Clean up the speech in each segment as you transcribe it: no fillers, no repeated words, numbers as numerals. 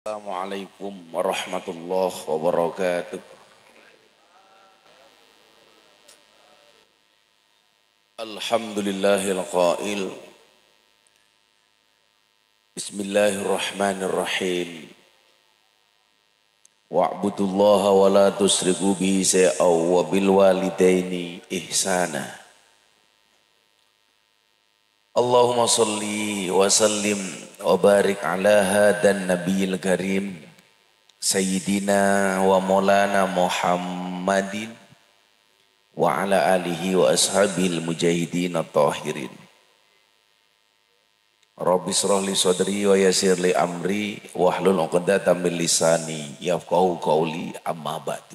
Assalamualaikum warahmatullahi wabarakatuh. Alhamdulillahil qail. Bismillahirrahmanirrahim. Wa'budullaha wa la tusriku bihi syai'aw wa bil walidaini ihsana. Allahumma salli wa sallim wa barik ala hadan nabiyil karim Sayyidina wa maulana Muhammadin wa ala alihi wa ashabil mujahidin at-tahirin. Rabbi shrah li sadri wa yassir li amri wahlul 'uqdatam min lisani yafqahu qawli amma ba'du.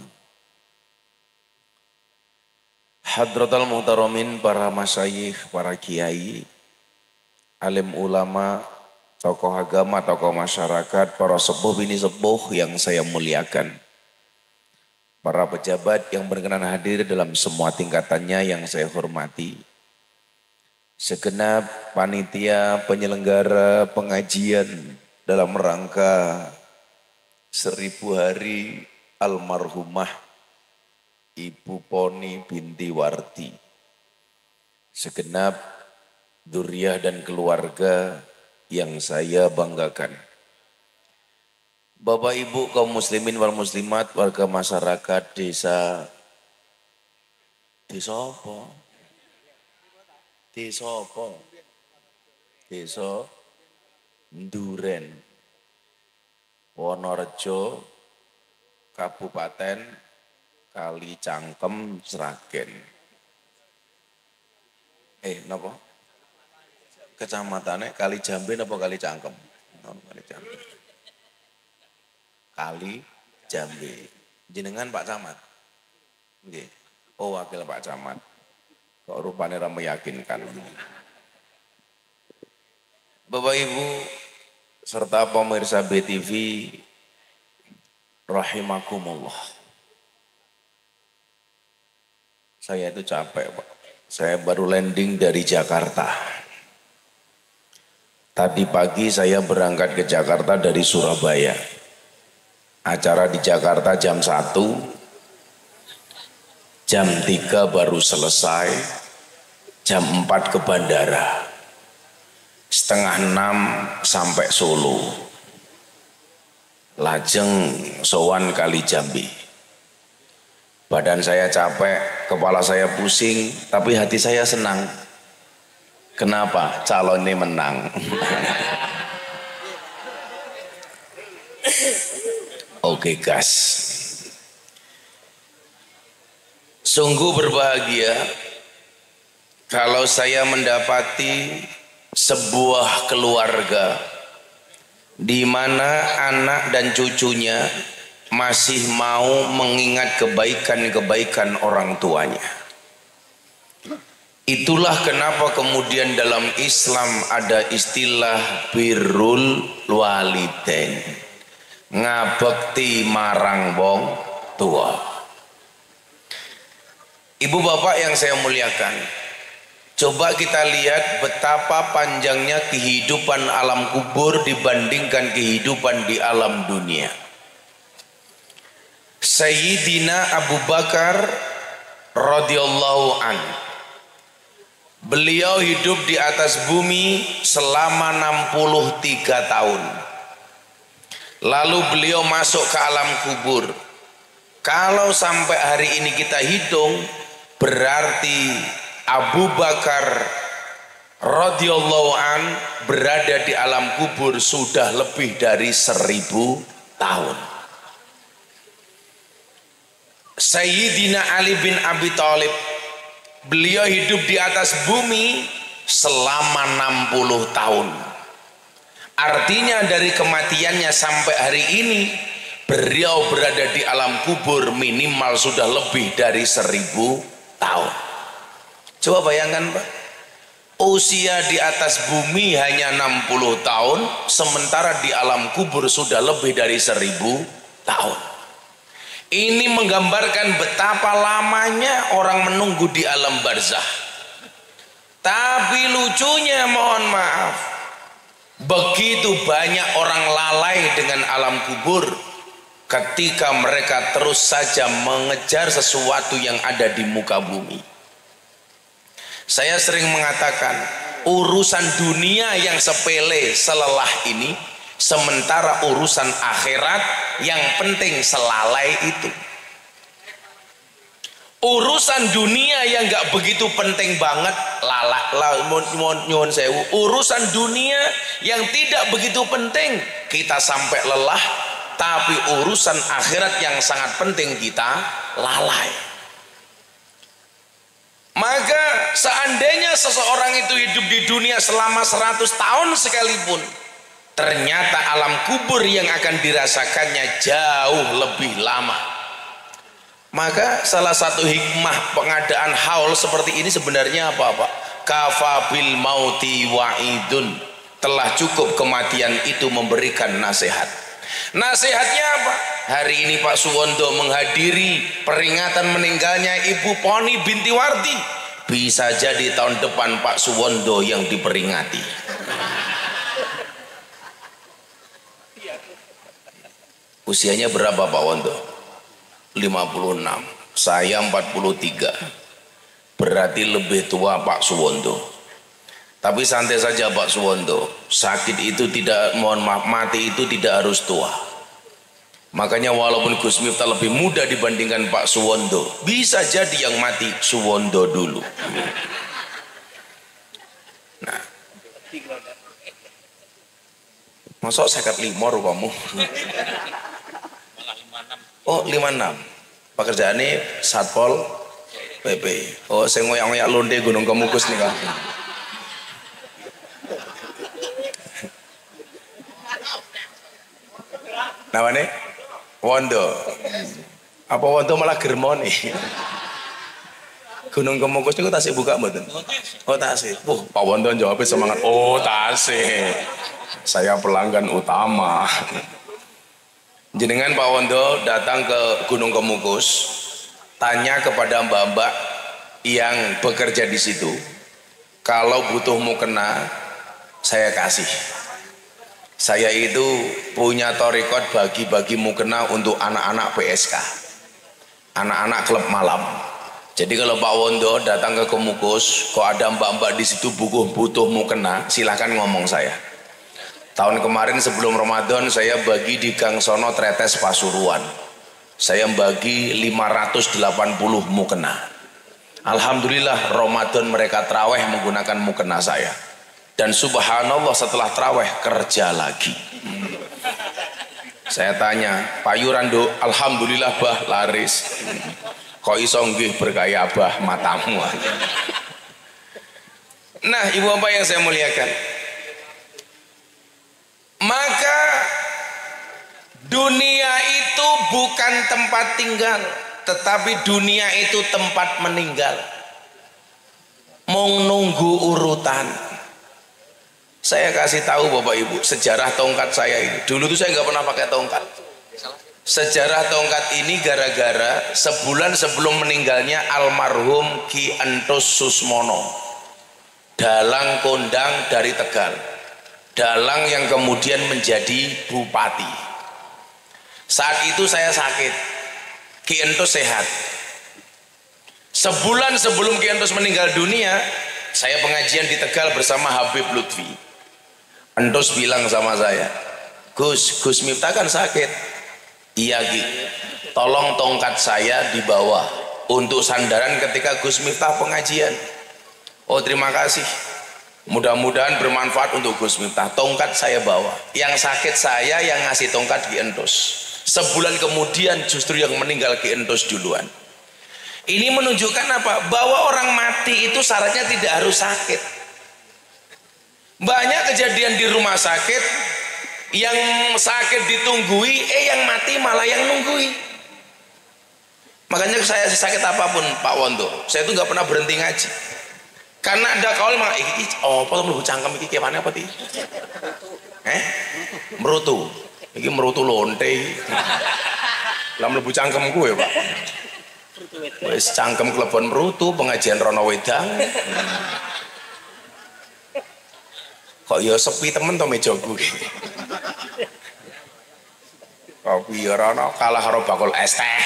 Hadratal muhtaramin, para masyayikh, para kiai, alim ulama, tokoh agama, tokoh masyarakat, para sepuh bini sepuh yang saya muliakan, para pejabat yang berkenan hadir dalam semua tingkatannya yang saya hormati, segenap panitia penyelenggara pengajian dalam rangka 1000 hari almarhumah Ibu Poni binti Warti, segenap dzurriyyah dan keluarga yang saya banggakan, Bapak Ibu kaum muslimin wal muslimat, warga masyarakat desa apa? Desa Nduren, Wonorejo, Kabupaten Kali Cangkem, Sragen. Napa? Kecamatannya Kali Jambe apa Kali Cangkem? Kali Jambe. Kali Jambe. Jenengan Pak Camat? Nggih. Oh, wakil Pak Camat. Kok rupanya ra meyakinkan. Bapak Ibu serta pemirsa BTV rahimakumullah. Saya itu capek, Pak. Saya baru landing dari Jakarta. Tadi pagi saya berangkat ke Jakarta dari Surabaya. Acara di Jakarta jam 1, jam 3 baru selesai, jam 4 ke bandara, setengah 6 sampai Solo, lajeng sowan Kali Jambi. Badan saya capek, kepala saya pusing, tapi hati saya senang. Kenapa? Calonnya menang. Oke, gas. Sungguh berbahagia kalau saya mendapati sebuah keluarga di mana anak dan cucunya masih mau mengingat kebaikan-kebaikan orang tuanya. Itulah kenapa kemudian dalam Islam ada istilah birrul walidain, ngabekti marang wong tua. Ibu bapak yang saya muliakan, coba kita lihat betapa panjangnya kehidupan alam kubur dibandingkan kehidupan di alam dunia. Sayyidina Abu Bakar radhiyallahu anhu, beliau hidup di atas bumi selama 63 tahun. Lalu beliau masuk ke alam kubur. Kalau sampai hari ini kita hitung, berarti Abu Bakar radhiyallahu an berada di alam kubur sudah lebih dari 1000 tahun. Sayyidina Ali bin Abi Thalib, beliau hidup di atas bumi selama 60 tahun. Artinya dari kematiannya sampai hari ini beliau berada di alam kubur minimal sudah lebih dari 1000 tahun. Coba bayangkan, Pak, usia di atas bumi hanya 60 tahun, sementara di alam kubur sudah lebih dari 1000 tahun. Ini menggambarkan betapa lamanya orang menunggu di alam barzakh. Tapi lucunya, mohon maaf, Begitu banyak orang lalai dengan alam kubur ketika mereka terus saja mengejar sesuatu yang ada di muka bumi. Saya sering mengatakan urusan dunia yang sepele selelah ini, sementara urusan akhirat yang penting selalai itu. Urusan dunia yang gak begitu penting banget nyuwun sewu, urusan dunia yang tidak begitu penting kita sampai lelah, tapi urusan akhirat yang sangat penting kita lalai. Maka seandainya seseorang itu hidup di dunia selama 100 tahun sekalipun, ternyata alam kubur yang akan dirasakannya jauh lebih lama. Maka salah satu hikmah pengadaan haul seperti ini sebenarnya apa Pak? Kafabil mauti wa'idun. Telah cukup kematian itu memberikan nasihat. Nasihatnya apa? Hari ini Pak Suwondo menghadiri peringatan meninggalnya Ibu Poni binti Wardi. Bisa jadi tahun depan Pak Suwondo yang diperingati. Usianya berapa Pak Wondo? 56, saya 43, berarti lebih tua Pak Suwondo. Tapi santai saja Pak Suwondo, sakit itu tidak, mohon maaf, mati itu tidak harus tua. Makanya walaupun Gus Miftah lebih muda dibandingkan Pak Suwondo, bisa jadi yang mati Suwondo dulu. Nah, masuk 55 kamu. Oh 56, pekerjaannya Satpol PP. Oh saya ngoyak-ngoyak londe Gunung Kemukus nih Kak. Namanya Wondo. Apa Wondo malah Germoni? Gunung Kemukus itu tasik buka mboten? Oh tasik. Pak Wondo jawabnya semangat. Oh tasik. Saya pelanggan utama. Jenengan Pak Wondo datang ke Gunung Kemukus, tanya kepada mbak-mbak yang bekerja di situ, kalau butuh mukena saya kasih. Saya itu punya torikot bagi-bagi mukena untuk anak-anak PSK, anak-anak klub malam. Jadi kalau Pak Wondo datang ke Kemukus, kok ada mbak-mbak di situ butuh mukena, silahkan ngomong saya. Tahun kemarin sebelum Ramadan saya bagi di Gang Sono Tretes Pasuruan. Saya bagi 580 mukena. Alhamdulillah Ramadan mereka traweh menggunakan mukena saya. Dan subhanallah setelah traweh kerja lagi. Saya tanya, Pak Yurando, alhamdulillah bah laris. Kok iso nggih berkaya bah matamu. Nah, Ibu Bapak yang saya muliakan, maka dunia itu bukan tempat tinggal, tetapi dunia itu tempat meninggal. Mau nunggu urutan. Saya kasih tahu Bapak Ibu sejarah tongkat saya ini. Dulu tuh saya nggak pernah pakai tongkat. Sejarah tongkat ini gara-gara sebulan sebelum meninggalnya almarhum Ki Entus Susmono, dalang kondang dari Tegal, dalang yang kemudian menjadi bupati. Saat itu saya sakit, Ki Entus sehat. Sebulan sebelum Ki Entus meninggal dunia, saya pengajian di Tegal bersama Habib Lutfi. Entus bilang sama saya, Gus Miftah kan sakit. Iya Ki, tolong tongkat saya dibawa untuk sandaran ketika Gus Miftah pengajian. Oh terima kasih, mudah-mudahan bermanfaat untuk Gus Miftah. Tongkat saya bawa, yang sakit saya, yang ngasih tongkat Ki Entus. Sebulan kemudian justru yang meninggal Ki Entus duluan. Ini menunjukkan apa? Bahwa orang mati itu syaratnya tidak harus sakit. Banyak kejadian di rumah sakit, yang sakit ditunggui, yang mati malah yang nunggui. Makanya saya sakit apapun Pak Wondo, saya itu nggak pernah berhenti ngaji. Karena ada kaul mah, oh potong lu cangkem iki kemana apa ti? Merutu, iki merutu lonte. Lah mlebu cangkem gue Pak. Wis cangkem klebon merutu pengajian rono wedang. Kok ya sepi temen to mejaku iki. Kopi ya rono kalah karo bakul es teh.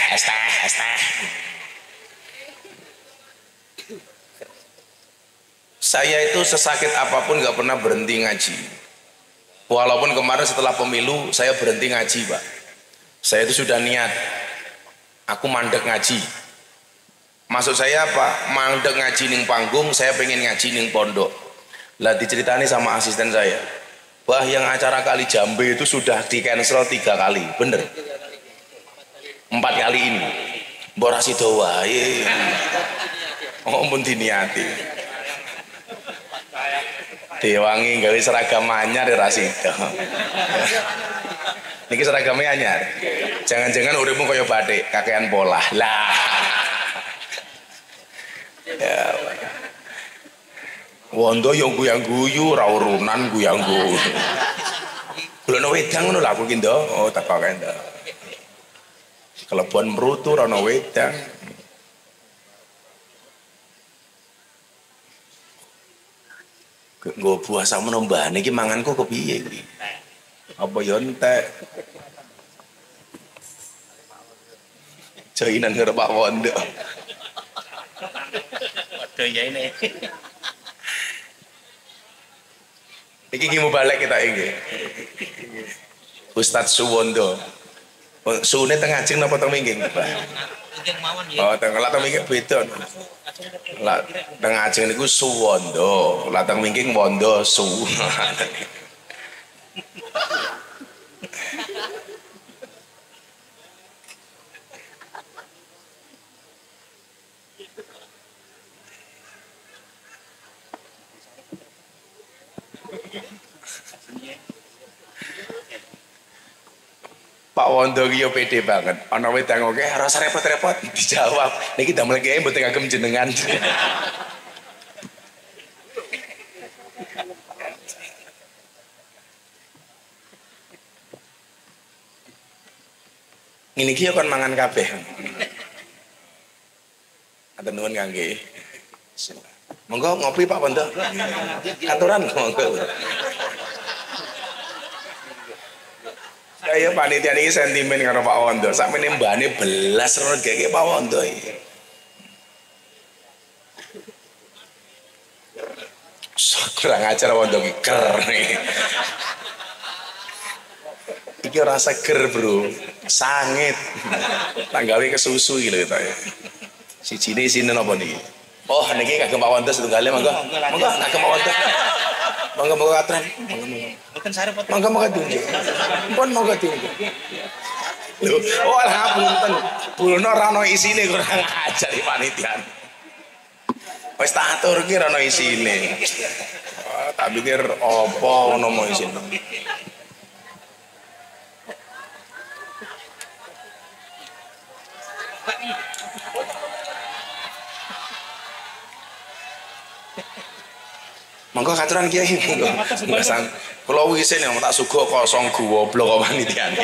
Saya itu sesakit apapun gak pernah berhenti ngaji. Walaupun kemarin setelah pemilu saya berhenti ngaji, Pak. Saya itu sudah niat, aku mandek ngaji. Maksud saya apa? Mandek ngaji ning panggung, saya pengen ngaji ning pondok. Lah diceritani sama asisten saya, wah yang acara Kali Jambe itu sudah di cancel 3 kali, bener? 4 kali ini. Mbok ra sida wae. Oh pun diniati. Dewangi gawe seragam anyar ya ra sida. Niki seragamnya anyar. Jangan-jangan uripmu kaya batik, kakean pola. Lah. Ya. Wondo yang guyang-guyu, ra urunan guyang-guyu. Kulono wedang ngono lho aku ki ndok. Oh teko kae ndok. Kelebon mrutu ra ono wedang. Nggo buah samono mbane iki manganku kepiye iki? Apa ya entek? Jainan karo Pak Wondo. Waduh ya ini. Iki mau balik kita iki. Ustadz Suwondo. Sune teng Ajeng napa teng Mingging, Pak? Oh, teng lak teng Mingging beda. Lah teng Ajeng niku Suwondo, lah teng Mingging Wondo Su. Pak Wondo ki yo pede banget. Ana wedang oke, ora usah repot-repot dijawab. Niki damel kiye mboten kagem jenengan. Ini ki yo kon mangan kabeh. Atur nuwun kangge. Monggo ngopi Pak Wondo. Aturan monggo. Saya panitia ini sentimen karo Pak Wondo. Sakmene mbane belas regeke Pak Wondo iki. Kurang ajar Wondo iki ker. Iki ora seger, Bro. Sangit. Tanggawe kesusu iki lho ya. Sijine isine napa niki? Oh, niki kagem Pak Wondo setunggale monggo. Monggo kagem Pak Wondo. Monggo katren. Bukan sarep pot. Monggo diunjuk. Pun monggo diunjuk. Lho, oh ngapunten. Bulno ora ono isine kurang ajar iki panitia. Wis tak atur ki ora ono isine. Tak pikir apa ono mau isine. Monggo katuran Kiai monggo. Sang kula wisin yang tak sugih kosong goblok kok panitiane.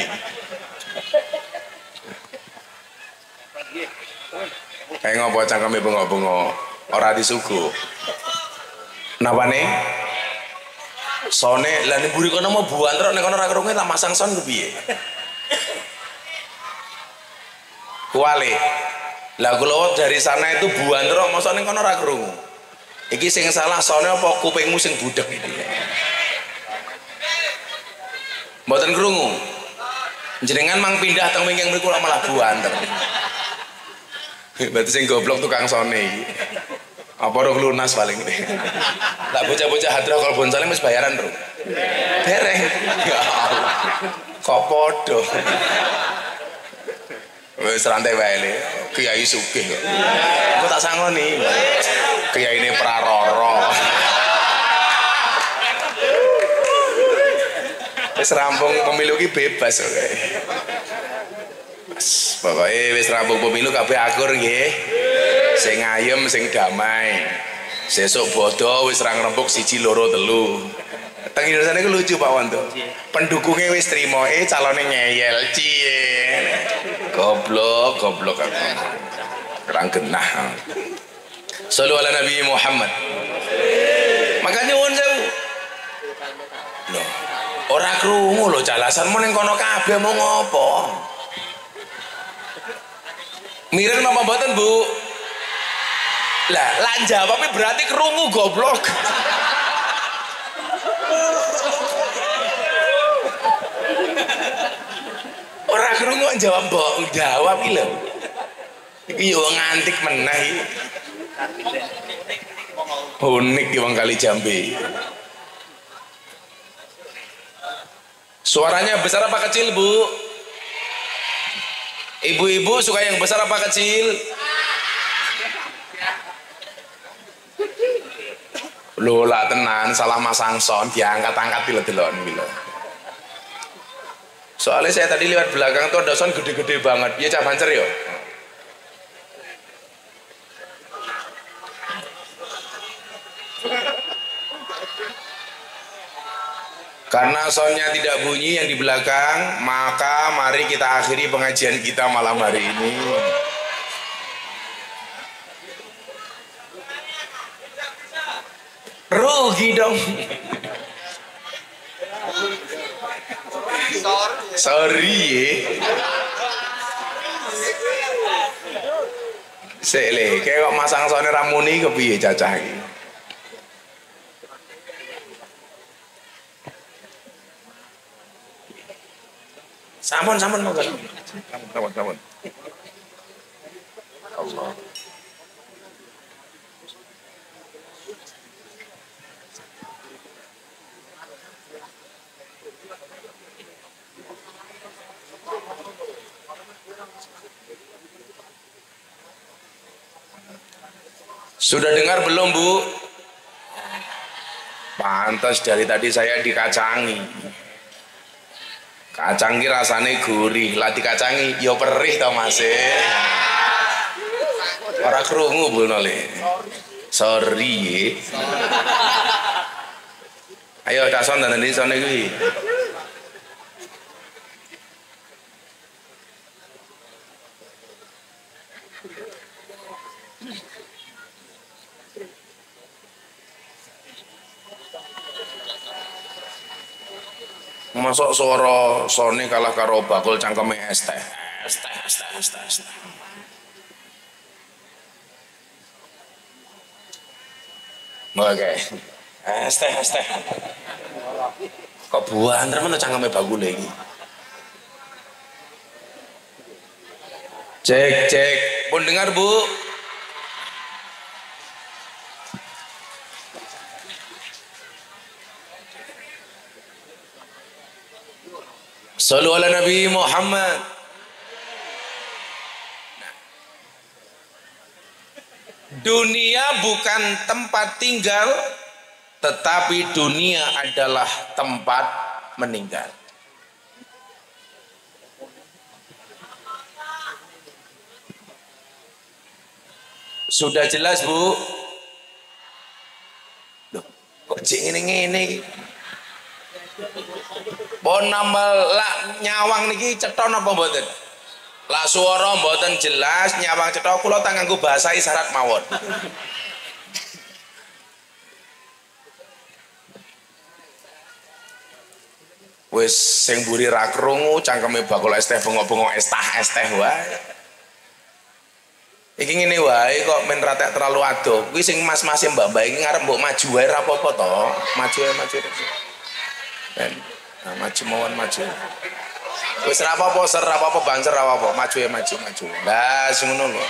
Kayak ngopo cangkeme bengok-bengok ora disuguh. Napane? Sone lah ning mburi kono mau buantrok nek kono ora krungu tak masang son kepiye? Kuali. Lah kula dari sana itu buantrok mosok ning kono ora krungu. Iki sing salah soalnya apa kupingmu sing budek iki. Mboten krungu. Jenengan mang pindah teng Mingging mriku malah buanter. Berarti sing goblok tukang sone iki. Apa roh lunas paling. Tak bocah-bocah hadroh kalau bon saling wis bayaran, Bro. Dereng. Ya Allah. Kok podo. Wis rantai wae le. Kiai sugih kok. Aku tak sangoni. Kiai ini praroro. Wis rampung pemilu ki bebas kok. Pokoke wis rampung pemilu kabeh akur nggih. Sing ayem sing damai. Sesuk bodo wis ra ngrembug 1 2 3. Teng Indonesia niku lucu Pak Wondo. Pendukungnya wis trimo, calone ngeyel cie. Goblok aku. Kurang genah. Sallu ala Nabi Muhammad. Makanya nyuwun sewu. Ora krungu lho jalasanmu ning kono kabeh mau ngopo? Miren apa mboten, Bu? Lah jawabnya berarti krungu goblok. Ora krungu jawab mbok jawab iki lho. Iki yo ngantik meneh iki. Unik di Wong Kali Jambe. Suaranya besar apa kecil, Bu? Ibu-ibu suka yang besar apa kecil? Lola tenan salah masang sound diangkat-angkat delok-delok lho. Soalnya saya tadi lewat belakang tuh ada sound gede-gede banget. Ya Cak Bancer yo. Karena soundnya tidak bunyi yang di belakang, maka mari kita akhiri pengajian kita malam hari ini. Rugi dong. Sorry ya. Sele, kayak kok masang soundnya ramuni kepiye cacah iki. Sampun monggo. Sampun. Allah. Sudah dengar belum, Bu? Pantas dari tadi saya dikacangi. Kacang ki rasane gurih, lah dikacangi ya perih to Mas. Ora krungu bulno le. Sorry. Ayo tak son dan sone kuwi. Masuk suara Sony kalah karo bakul cangkeme es teh. Oke. Es teh. Kok buah antar mana cangkeme bakul iki? Cek. Pun dengar, Bu? Sallu ala Nabi Muhammad. Dunia bukan tempat tinggal, tetapi dunia adalah tempat meninggal. Sudah jelas, Bu? Loh, kok cek ngene-ngene? Pon nambah lak nyawang niki ceton apa mboten? Lak swara mboten jelas nyawang cetha kula tak nganggo bahasa isyarat mawon. Wis sing mburi ra krungu cangkeme bakul es teh bengok-bengok es teh wae. Iki ngene wae kok men ratek terlalu adoh. Kuwi sing mas-mas mbak-mbak iki ngarep mbok maju wae ra apa-apa to. Maju. Ben maju. Wis ra apa-apa ser, ra apa-apa banser, ra apa-apa. Maju. Lah sing ngono lho.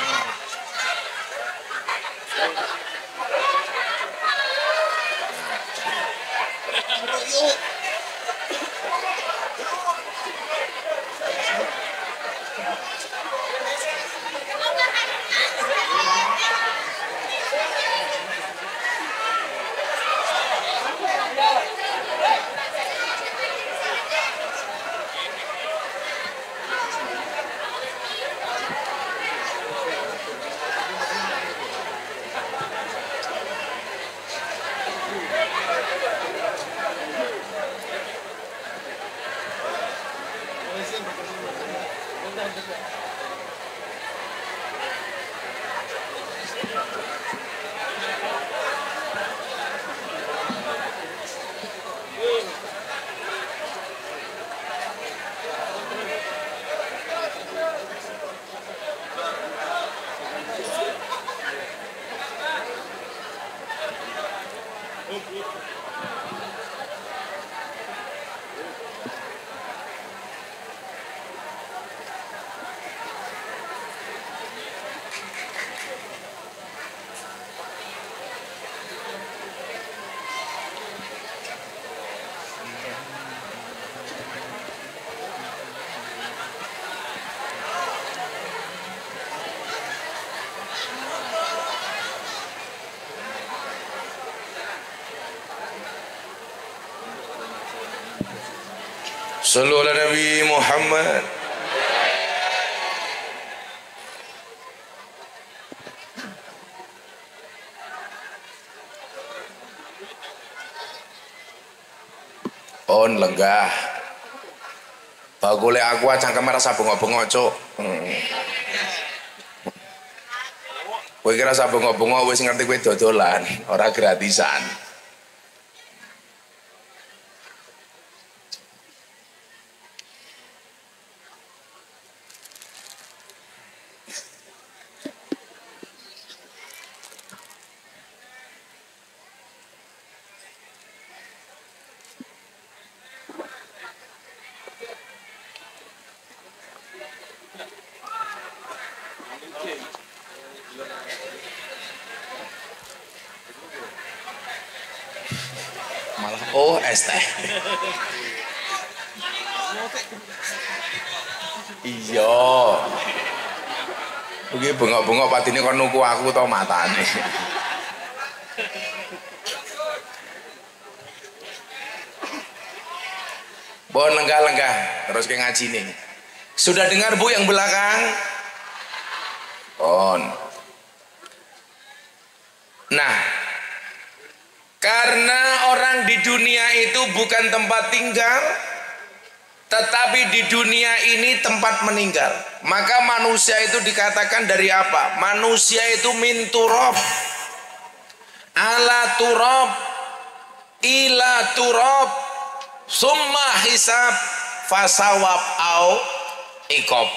Sallu ala Nabi Muhammad. On lenggah. Bagole aku cangkem rasa bengok-bengok, Cuk. Kowe kira rasa bengok-bengok wis ngerti kowe dodolan, ora gratisan. Malah oh es teh. Iya. Iki bengok-bengok patine kon nuku aku to matane. Bon lenggah-lenggah terus ke ngaji nih. Sudah dengar Bu yang belakang? On. Nah, karena orang di dunia itu bukan tempat tinggal, tetapi di dunia ini tempat meninggal. Maka manusia itu dikatakan dari apa? Manusia itu min turab, ala turab, ila turab, summa hisab, fasawab au ikob.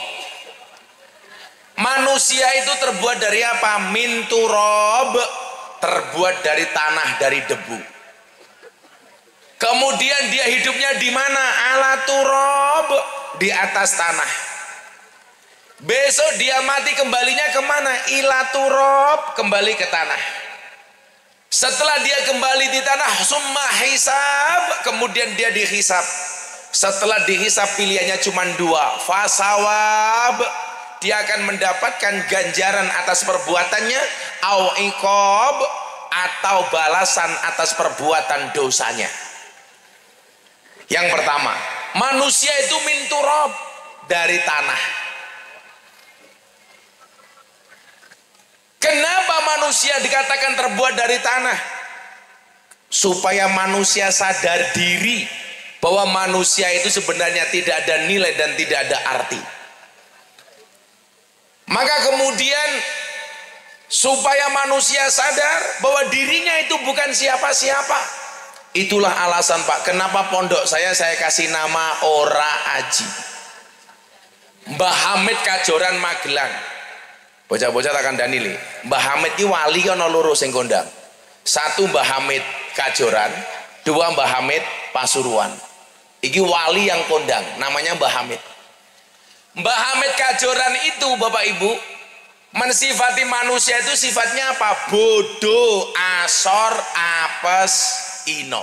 Manusia itu terbuat dari apa? Min turab, terbuat dari tanah, dari debu. Kemudian dia hidupnya di mana? Ala turab, di atas tanah. Besok dia mati kembalinya kemana? Ila turab, kembali ke tanah. Setelah dia kembali di tanah, summa hisab, kemudian dia dihisab. Setelah dihisab pilihannya cuma dua, fasawab, dia akan mendapatkan ganjaran atas perbuatannya, au iqab, atau balasan atas perbuatan dosanya. Yang pertama, manusia itu min turab, dari tanah. Kenapa manusia dikatakan terbuat dari tanah? Supaya manusia sadar diri bahwa manusia itu sebenarnya tidak ada nilai dan tidak ada arti. Maka kemudian supaya manusia sadar bahwa dirinya itu bukan siapa-siapa. Itulah alasan Pak, kenapa pondok saya kasih nama Ora Aji. Mbah Hamid Kajoran Magelang. Bocah-bocah takkan danili. Mbah Hamid ini wali ana loro sing kondang. Satu Mbah Hamid Kajoran, dua Mbah Hamid Pasuruan. Iki wali yang kondang, namanya Mbah Hamid. Mbah Hamid Kajoran itu Bapak Ibu mensifati manusia itu sifatnya apa? Bodoh, asor, apes, ino.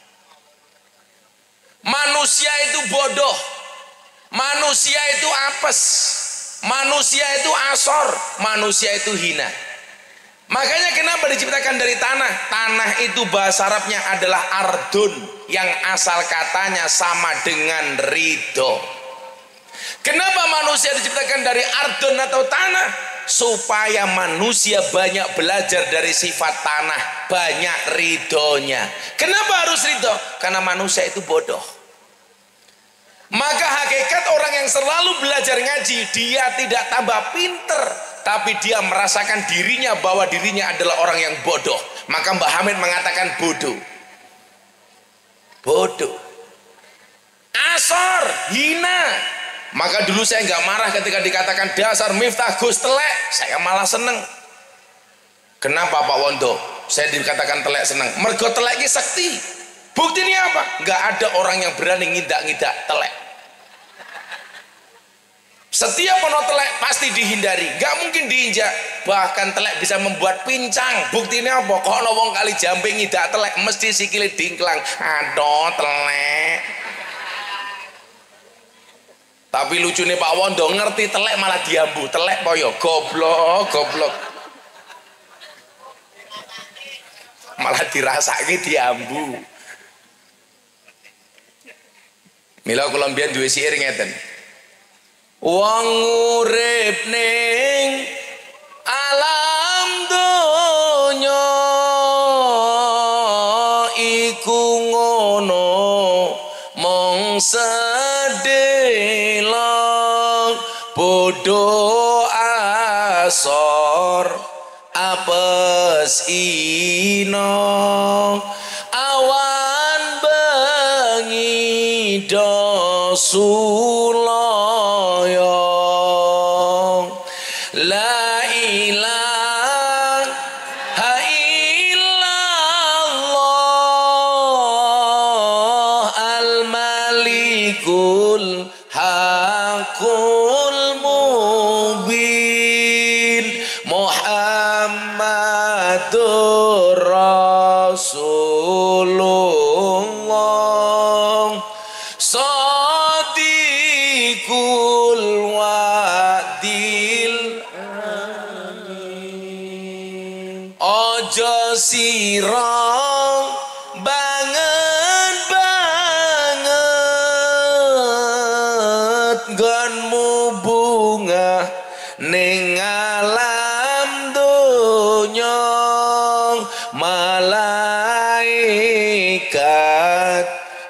Manusia itu bodoh, manusia itu apes, manusia itu asor, manusia itu hina. Makanya kenapa diciptakan dari tanah? Tanah itu bahasa Arabnya adalah ardun, yang asal katanya sama dengan ridho. Kenapa manusia diciptakan dari ardun atau tanah? Supaya manusia banyak belajar dari sifat tanah, banyak ridhonya. Kenapa harus ridho? Karena manusia itu bodoh. Maka hakikat orang yang selalu belajar ngaji, dia tidak tambah pinter, tapi dia merasakan dirinya bahwa dirinya adalah orang yang bodoh. Maka Mbah Hamid mengatakan bodoh, bodoh, asor, hina. Maka dulu saya nggak marah ketika dikatakan dasar Miftah Gus telek, saya malah seneng. Kenapa Pak Wondo? Saya dikatakan telek seneng. Mergo telek ini sakti. Buktinya apa? Nggak ada orang yang berani ngidak-ngidak telek. Setiap ono telek pasti dihindari, nggak mungkin diinjak. Bahkan telek bisa membuat pincang. Buktinya apa? Kok ono wong kali Jambe ngidak telek mesti sikile dingklang. Aduh telek. Tapi lucunya Pak Wondo ngerti telek malah diambu. Telek boyo goblok, goblok. Malah dirasake diambu. Mila kula mbiyen duwe syair ngeten. Wong urip ning alam donya iku ngono mong sedelok bodho asor apes ino awan bengi do sulaya la ilaha illallah al malikul hakul mubin Muhammadur Rasulullah Sadiqul wadil amin ojo sirong banget gonmu bunga ning alam donya malaikat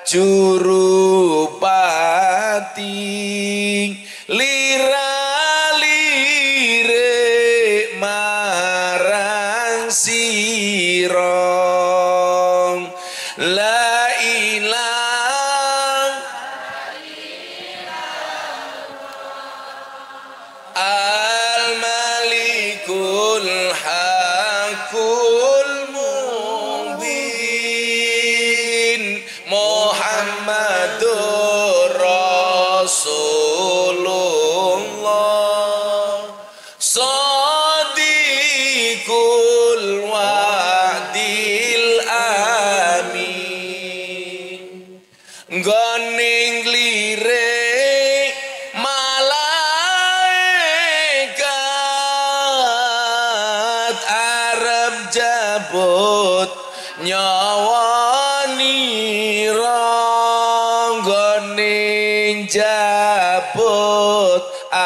jurupati lira-lirik marang sirong la ilaha al-malikul hakul mubin Muhammadur Rasulullah Sadiqul wadil amin goning lirik malaikat arep jabut nyawani ronggoning jabut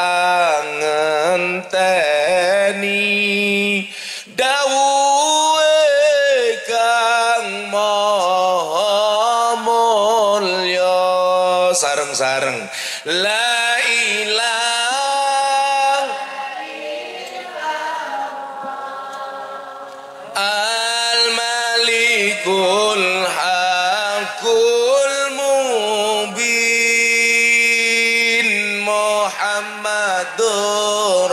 angenteni dawuhe kang maha mulya sareng-sareng la ilaha al-malikul hakul mubin Muhammadur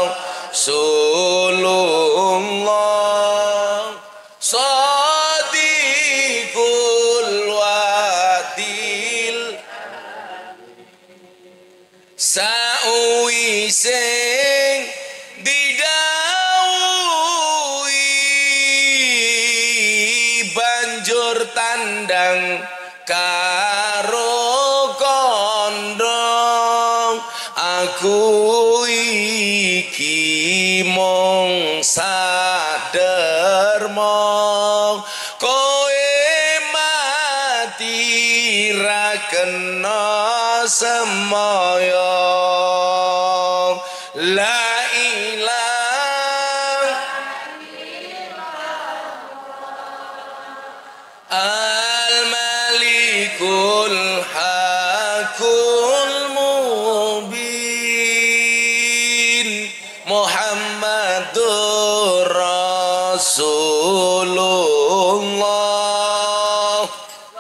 Rasulullah Sadiqul wadil sawise didhawuhi banjur tandang karo kondong aku iki mung saderma kowe mati ra kena semaya la ilaha al-malikul hakul mubin Muhammadur Rasulullah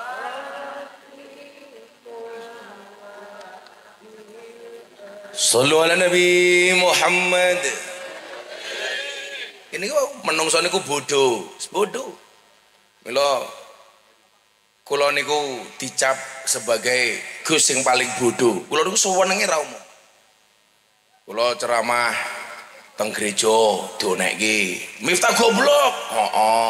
Sallu ala Nabi Muhammad. Ini kok menungso niku bodoh, bodoh. Mila kula niku dicap sebagai Gus yang paling bodoh. Kula niku suwenenge ra umum. Kula ceramah teng gereja donekke Miftah goblok. Heeh.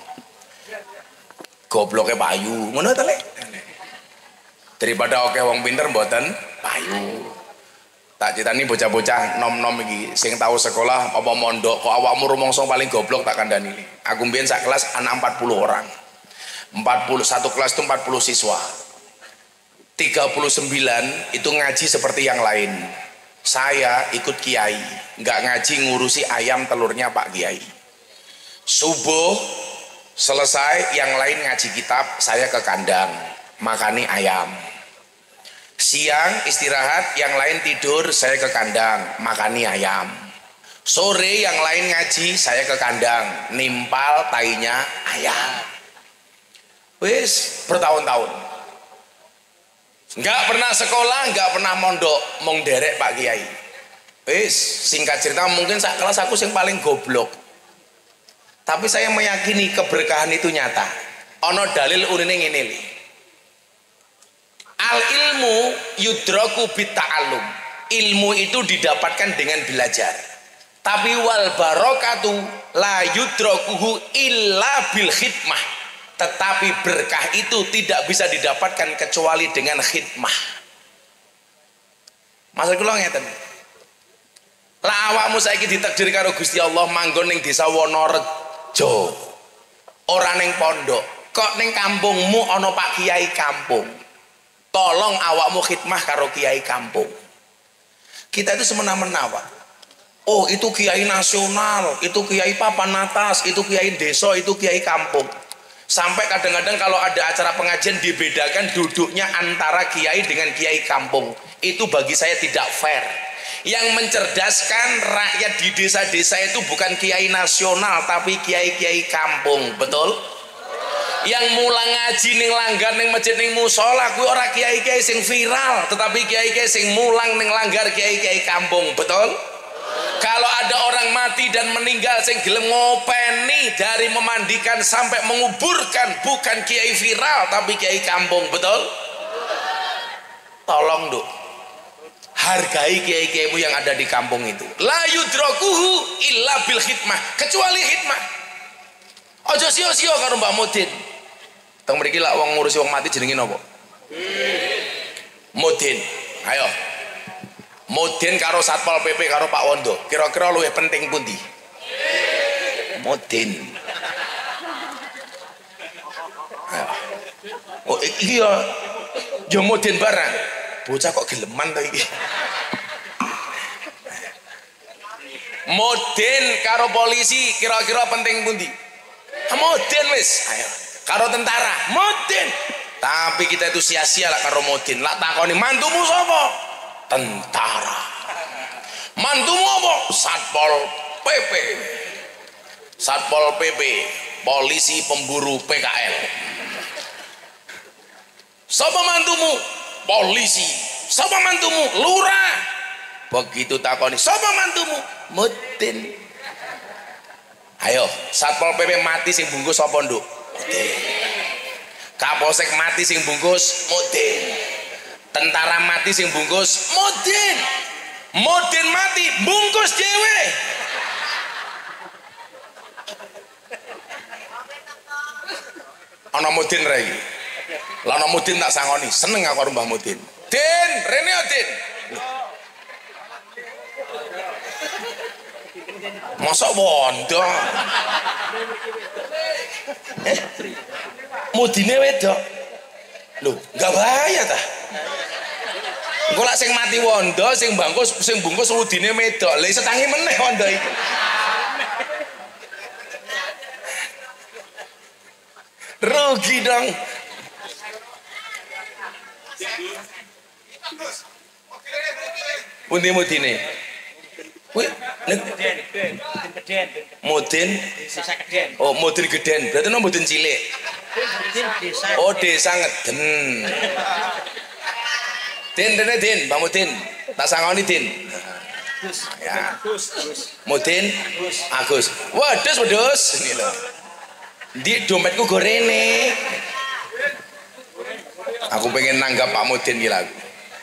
Gobloke payu. Ngono ta, Lek? Daripada oke wong pinter mboten payu. Tak critani bocah-bocah nom-nom iki sing tau sekolah apa mondok kok awakmu rumangsa paling goblok tak kandhani. Aku mbiyen sak kelas anak 40 orang. 41 kelas itu 40 siswa. 39 itu ngaji seperti yang lain. Saya ikut kiai, nggak ngaji ngurusi ayam telurnya Pak Kiai. Subuh selesai, yang lain ngaji kitab, saya ke kandang makani ayam. Siang istirahat, yang lain tidur, saya ke kandang makani ayam. Sore yang lain ngaji, saya ke kandang nimpal tainya ayam. Wis bertahun-tahun nggak pernah sekolah, nggak pernah mondok, mong derek Pak Kiai. Wis singkat cerita, mungkin sak kelas aku yang paling goblok, tapi saya meyakini keberkahan itu nyata. Ono dalil unine ngene li, al ilmu yudraku bitta'allum, ilmu itu didapatkan dengan belajar. Tapi wal barokatu la yudrakuhu illa bil khidmah, tetapi berkah itu tidak bisa didapatkan kecuali dengan khidmah. Maksud kula ngeten, lah awakmu saiki ditakdir karo Gusti Allah manggon ning desa Wonorejo, ora ning pondok, kok ning kampungmu ana Pak Kiai kampung, tolong awakmu khidmah karo kiai kampung. Kita itu semena-mena Pak. Oh itu kiai nasional, itu kiai papan atas, itu kiai desa, itu kiai kampung. Sampai kadang-kadang kalau ada acara pengajian dibedakan duduknya antara kiai dengan kiai kampung. Itu bagi saya tidak fair. Yang mencerdaskan rakyat di desa-desa itu bukan kiai nasional, tapi kiai-kiai kampung, betul? Yang mulang ngaji ning langgar ning masjid ning musola kuwi ora kiai-kiai sing viral, tetapi kiai-kiai sing mulang ning langgar kiai-kiai kampung, betul? Kalau ada orang mati dan meninggal sing gelem ngopeni dari memandikan sampai menguburkan, bukan kiai viral tapi kiai kampung, betul? Tolong Duk, hargai kiai-kiaimu yang ada di kampung itu. La yudrakuhu illa bil khidmah, kecuali khidmah. Ojo sio-sio karo Mbak Mudin. Teng mriki lak wong ngurusi wong mati jenenge napa? Mudin. Ayo. Mudin karo Satpol PP karo Pak Wondo, kira-kira luwih penting pundi? Mudin. Oh iki ya Mudin barang. Bocah kok geleman to iki. Mudin karo polisi kira-kira penting pundi? Mudin wis. Ayo. Karo tentara, Mudin. Tapi kita itu sia-sia lah karo Mudin. Lah takoni mantumu sapa? Tentara. Mantumu apa? Satpol PP. Satpol PP, polisi pemburu PKL. Sapa mantumu? Polisi. Sapa mantumu? Lurah. Begitu takoni, sapa mantumu? Mudin. Ayo, Satpol PP mati sing bungkus sapa, Nduk? Mudin. Kapolsek mati sing bungkus Mudin. Tentara mati sing bungkus Mudin. Mudin mati bungkus dhewe. Ana Mudin ra iki. Lah ana Mudin tak sangoni, seneng aku karo Mbah Mudin. Din, rene yo Din. Mosok wondo. Mudine wedok. Lho, enggak bahaya ta? Engko lak sing mati wondo, sing bungkus mudine wedok. Lah setangi meneh wondo iku. Rugi dong. Pundi mudine? Kuwi Mudin desa Geden. Oh, Mudin Geden. Berarti no Mudin cilik. Oh, desa Ngeden. Din, Mbak Mudin. Tak sangoni Din. Ya. Mudin Agus. Wedhus, wedhus. Ini lho. Di dompetku gorene. Aku pengen nanggap Pak Mudin iki lho.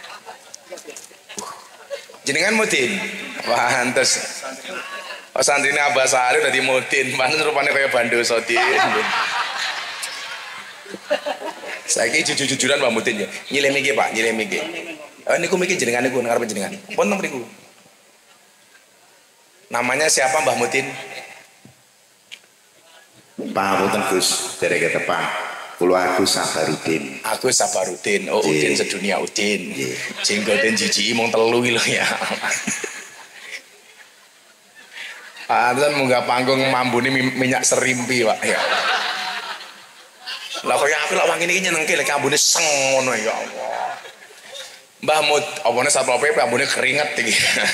Jenengan Mudin. Pantes. Oh santrine Abah Sari dadi Mudin. Pantes rupane kaya Bandoso Din. Saiki jujur-jujuran Pak Mudin ya. Nyilem iki Pak, nyilem iki. Oh niku miki jenengan niku ngarep jenengan. Pun teng mriku. Namanya siapa Mbah Mudin? Pak Punten Gus, derek tepan. Kulo Agus Sabarudin. Agus Sabarudin. Oh, Udin sedunia Udin. Jenggoten jiji mung telu iki lho ya. Pantesan munggah panggung mambune minyak serimpi, Pak ya. Lah kaya aku lak wangi iki nyenengke lek ambune seng ngono ya Allah. Mbah Mud, opone Satpol PP ambune keringet iki.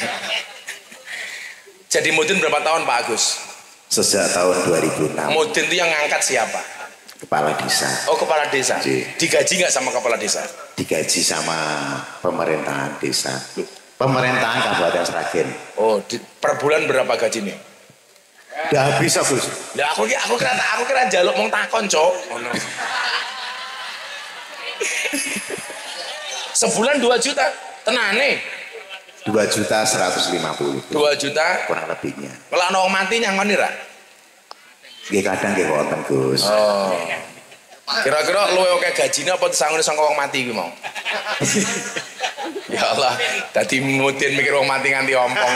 Jadi Mudin berapa tahun Pak Agus? Sejak tahun 2006. Mudin itu yang ngangkat siapa? Kepala desa. Oh, kepala desa. Digaji nggak sama kepala desa? Digaji sama pemerintahan desa. Pemerintahan Kabupaten Sragen. Oh, per bulan berapa gajinya? Udah habis Gus. Lah aku kira njaluk mung takon, Cok. Ngono. Sebulan 2 juta. Tenane. 2.150.000. 2 juta kurang lebihnya. Kalau ana wong mati nyangoni ra? Nggih kadang nggih wonten Gus. Oh. Kira-kira luwe oke gajine apa disangoni sangka wong mati kuwi mau? Ya Allah, dadi Mudin mikir wong mati nganti ompong.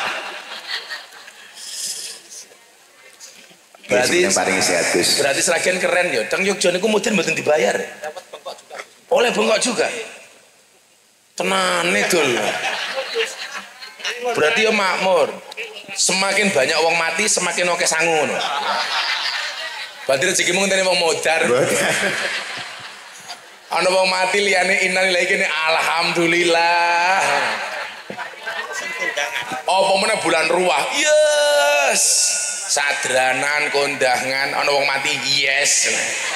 Berarti paling sehat Gus. Berarti Sragen keren ya. Teng Yogyakarta niku Mudin mboten dibayar. Dapat bengkok juga. Oleh bengkok juga. Tenane dul. Berarti ya makmur. Semakin banyak wong mati semakin oke sangu ngono. Berarti rezekimu ngenteni wong modar. Ana wong mati liyane innalillahi kene alhamdulillah. Apa meneh bulan ruah. Yes. Sadranan kondangan ana wong mati yes.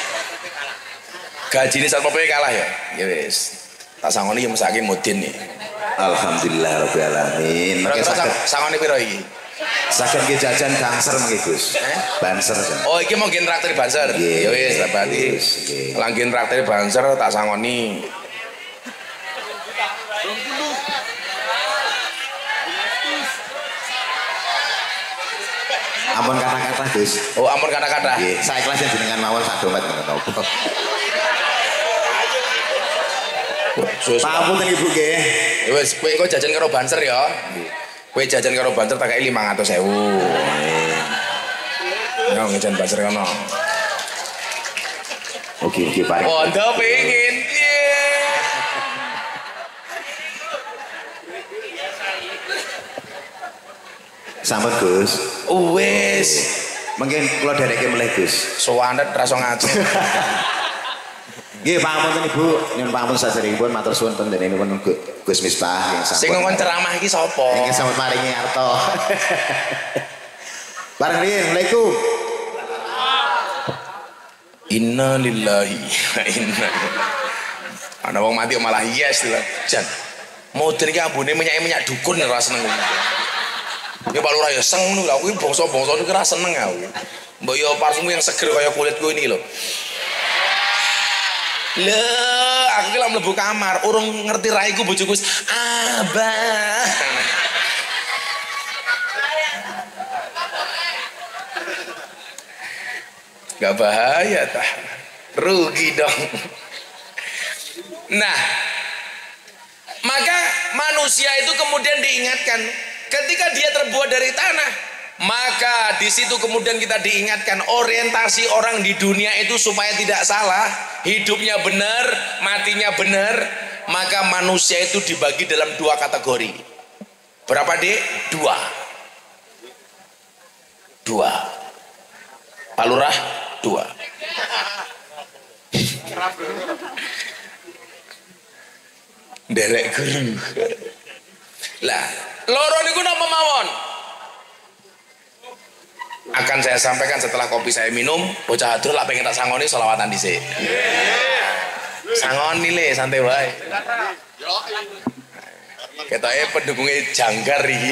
Gajine Satpol PP kalah ya. Ya wis. Tak sangoni ya mesake Mudin nih. Alhamdulillah rabbil alamin. Mangke sangone piro iki? Saged nggih jajan banser nggih Gus. Banser. Oh, iki mau ngen traktir banser. Ya wis, berarti langgen traktir banser tak sangoni. Ampun kata-kata Gus. Oh, ampun kata-kata. Nggih, saya ikhlas jenengan mawon sak dompet ngono. Pamun ten Ibu nggih. Ya wis, kowe engko jajan karo banser ya. Kowe jajan karo banser tak kei 500.000. Ya ngejan banser kono. Oke, paring. Pondo pengin. Sampun Gus. Wis. Mungkin kula dereke melih Gus. Sowandet rasa ngaji. Nggih, pangapunten Ibu, nyuwun pangapunten saderengipun matur suwun panjenenganipun Gus Miftah yang sampun. Sing ngomong ceramah iki sapa? Nggih sampun maringi arta. Bareng riyen, Assalamualaikum. Inna lillahi wa inna ilaihi. Ana wong mati malah yes lho. Jan. Modern iki ambune minyak dukun ora seneng. Ya Pak Lurah ya seneng lho, kuwi bangsa-bangsa niku ora seneng aku. Mbok yo parfum yang seger kaya kulitku ini lho. Lho, aku ki lak mlebu kamar, urung ngerti raiku bojoku wis abah. Gak bahaya tah. Rugi dong. Nah, maka manusia itu kemudian diingatkan ketika dia terbuat dari tanah, maka di situ kemudian kita diingatkan orientasi orang di dunia itu supaya tidak salah, hidupnya benar, matinya benar. Maka manusia itu dibagi dalam 2 kategori. Berapa Dek? 2. Pak Lurah 2. Derek guru. Lah, loro niku napa mawon? Akan saya sampaikan setelah kopi saya minum. Bocah adur lak pengen tak sangoni selawatan dhisik. Sangoni le santai wae. Ketoke pendukungnya janggar iki.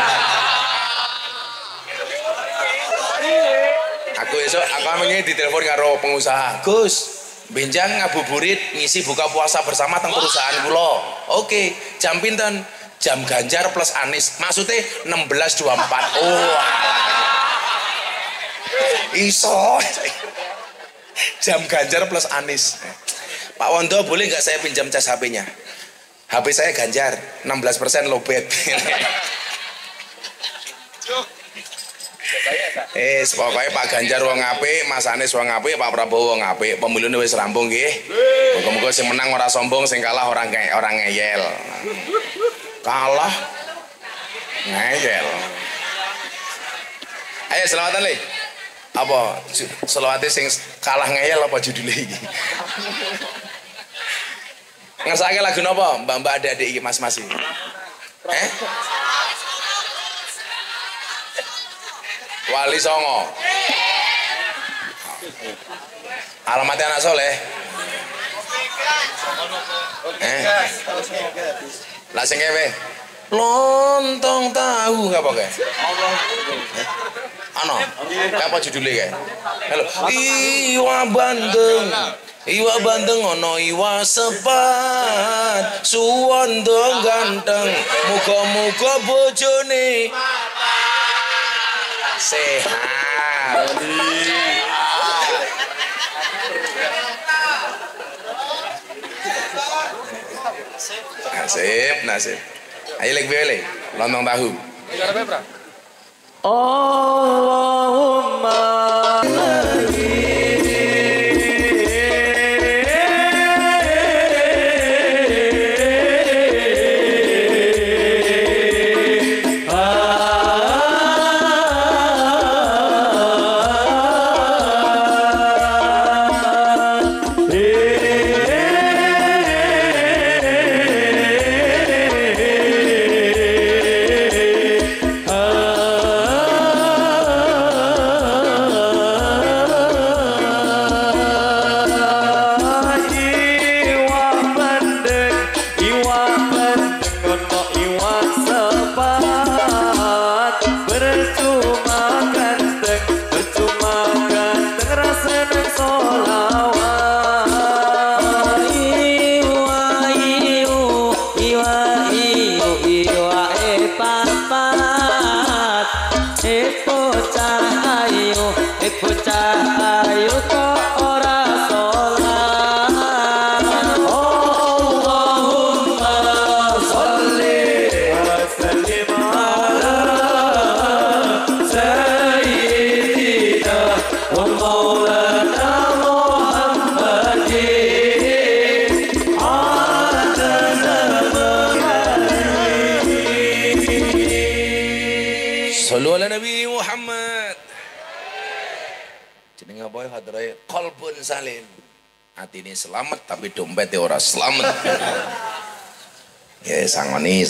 Aku mengi ditelepon karo pengusaha. Gus, benjang ngabuburit ngisi buka puasa bersama teng perusahaan kula. Oke, jam pinten? Jam Ganjar plus Anies. Maksudnya 16.24. Oh. Iso. Jam Ganjar plus Anies. Pak Wondo, boleh nggak saya pinjam cas HP-nya? HP saya Ganjar, 16% lowbat. Pokoknya Pak Ganjar wong apik, Mas Anies wong apik, Pak Prabowo wong apik. Pemilune wis rampung nggih. Muga-muga sing menang ora sombong, sing kalah orang ngeyel. Kalah ngeyel. Ayo selawatan Le. Apa selawate sing kalah ngeyel apa judule iki? Ngersake lagu napa? Mbak-mbak adik-adik iki Mas-mas iki. Wali Songo. Alamatnya anak soleh. Lah sing kewe. Lontong tahu apa kae? Ano? Apa judulnya kae? Halo. Iwa Bandeng. Iwa Bandeng ono iwa sepat. Suwon dong ganteng. Muga-muga bojone sehat. Nasib. Ayo lek bele, lontong tahu. Allahumma Sallu ala Nabi Muhammad. Jenenge apa ya hadrahe? Qalbun salim. Atine selamat tapi dompete ora selamat. Ya sangoni.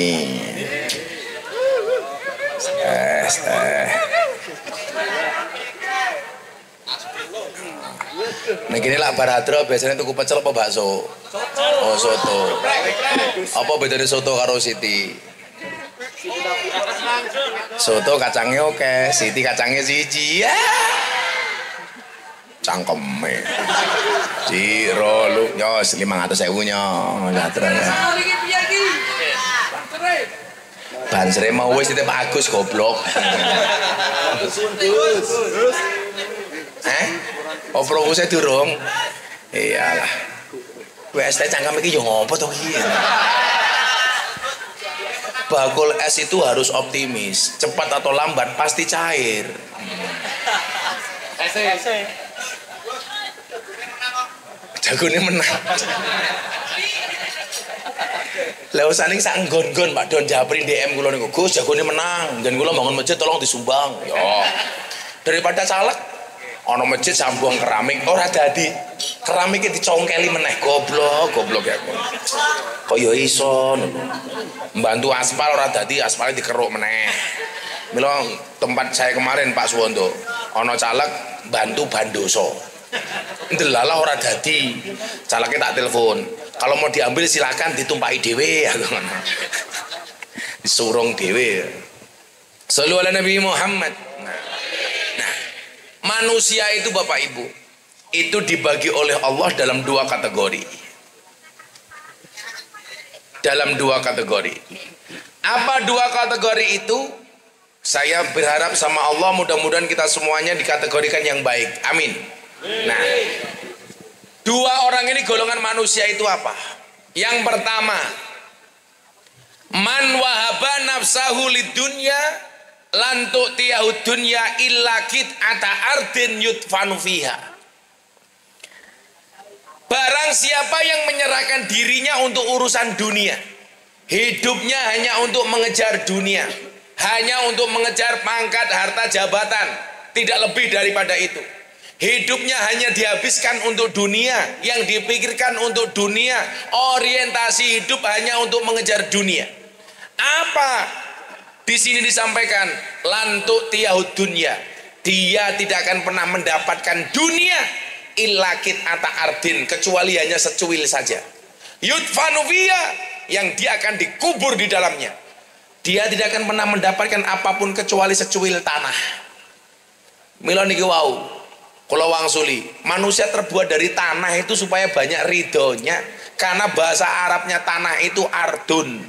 Nek kene lak bar hadro biasanya tuku pecel apa bakso? Oh soto. Apa bedane soto karo Siti? Soto kacangnya oke, Siti kacangnya siji ya. Cangkeme. Ciro lu nyos 500.000 nya. Bansre mau wis titip Agus goblok. Apa wis durung? Iyalah. Wes teh cangkem iki yo ngopo to iki? Bakul es itu harus optimis, cepat atau lambat pasti cair. Jagone menang. Lah usane sak nggon-nggon Pak Don Japri DM kula niku, Gus jagone menang, jan kula bangun masjid tolong disumbang. Yo. Daripada caleg ana masjid sambung keramik ora dadi. Keramiknya dicongkeli meneh goblok ya. Kok ya iso mbantu aspal ora dadi aspalnya dikeruk meneh. Mila tempat saya kemarin Pak Suwondo ana caleg bantu bandoso. Ndelalah ora dadi. Calegnya tak telepon. Kalau mau diambil silakan ditumpaki dhewe aku ngono. Disurung dhewe. Shallu ala Nabi Muhammad. Nah, manusia itu Bapak Ibu itu dibagi oleh Allah dalam dua kategori. Dalam dua kategori. Apa dua kategori itu? Saya berharap sama Allah mudah-mudahan kita semuanya dikategorikan yang baik. Amin. Nah, dua orang ini golongan manusia itu apa? Yang pertama, man wahaba nafsahu lidunya lan tu'tiyahud dunya illa ata ardin yudfanu fiha. Barang siapa yang menyerahkan dirinya untuk urusan dunia, hidupnya hanya untuk mengejar dunia, hanya untuk mengejar pangkat, harta, jabatan, tidak lebih daripada itu. Hidupnya hanya dihabiskan untuk dunia, yang dipikirkan untuk dunia, orientasi hidup hanya untuk mengejar dunia. Apa di sini disampaikan? Lantuk tiyahud dunya, dia tidak akan pernah mendapatkan dunia illakit ata ardin, kecuali hanya secuil saja. Yudfanu fiha, yang dia akan dikubur di dalamnya. Dia tidak akan pernah mendapatkan apapun kecuali secuil tanah. Mila niki wau, kula wangsuli, manusia terbuat dari tanah itu supaya banyak ridhonya, karena bahasa Arabnya tanah itu ardun.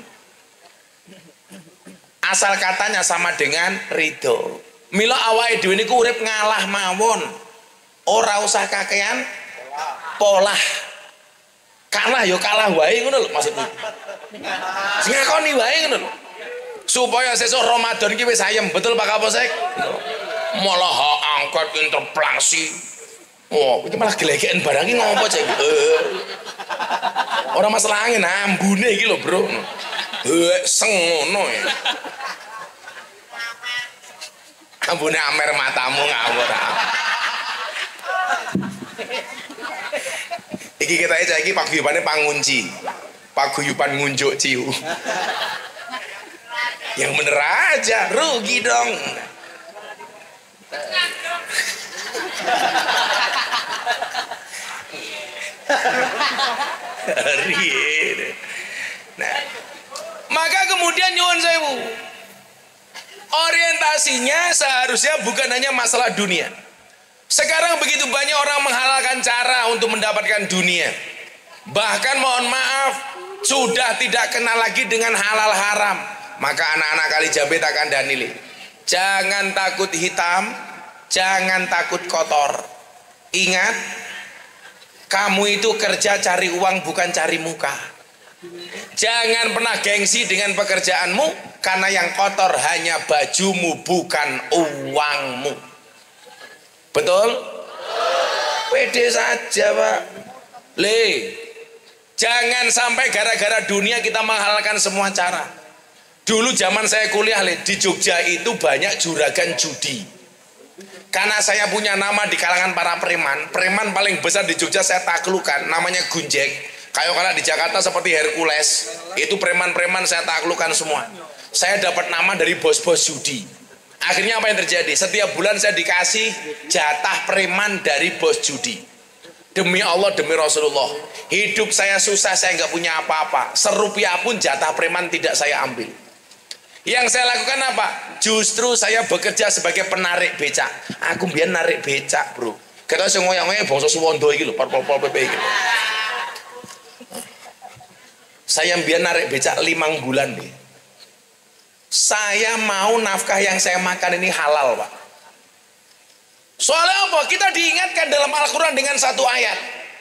Asal katanya sama dengan ridho. Mila awake dhewe niku urip ngalah mawon. Ora usah kakean polah. Kalah yo kalah wae ngono lho maksudku. Sing ngakoni wae ngono lho. Supaya sesuk Ramadan iki wis ayem, betul Pak Kapolsek? Malah angkat interpelasi. Oh, iki malah gelegeken barang iki ngopo cek. Ora masalah angin, ambune iki lho, Bro. Seng ngono ya. Ambune amer matamu ngawur. Iki kita iki paguyubane pangunci. Paguyuban ngunjuk ciu. Yang bener aja, rugi dong. Nah, maka kemudian nyuwun sewu, orientasinya seharusnya bukan hanya masalah dunia. Sekarang begitu banyak orang menghalalkan cara untuk mendapatkan dunia. Bahkan mohon maaf, sudah tidak kenal lagi dengan halal haram. Maka anak-anak kali Jabet akan danili, jangan takut hitam, jangan takut kotor. Ingat, kamu itu kerja cari uang bukan cari muka. Jangan pernah gengsi dengan pekerjaanmu, karena yang kotor hanya bajumu bukan uangmu. Betul? Pede saja Pak. Jangan sampai gara-gara dunia kita menghalalkan semua cara. Dulu zaman saya kuliah di Jogja itu banyak juragan judi. Karena saya punya nama di kalangan para preman. Preman paling besar di Jogja saya taklukkan, namanya Gunjek. Kayak kalau di Jakarta seperti Hercules. Itu preman-preman saya taklukkan semua. Saya dapat nama dari bos-bos judi. Akhirnya apa yang terjadi? Setiap bulan saya dikasih jatah preman dari bos judi. Demi Allah, demi Rasulullah, hidup saya susah, saya nggak punya apa-apa. Serupiah pun jatah preman tidak saya ambil. Yang saya lakukan apa? Justru saya bekerja sebagai penarik becak. Aku biar narik becak, Bro. Kita sing ngoyak-ngoyak bangsa Suwondo iki lho, Pol-pol PP iki. Saya biar narik becak 5 bulan nih. Saya mau nafkah yang saya makan ini halal, Pak. Soalnya apa? Kita diingatkan dalam Al-Quran dengan satu ayat.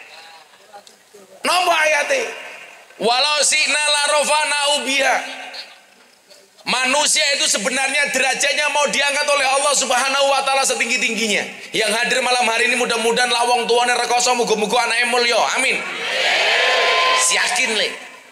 Napa ayatnya? Walau si'na la rafa'nahu biha. Manusia itu sebenarnya derajatnya mau diangkat oleh Allah Subhanahu wa taala setinggi-tingginya. Yang hadir malam hari ini mudah-mudahan lawang tuane rekoso muga-muga anake mulya. Amin. Yakin le.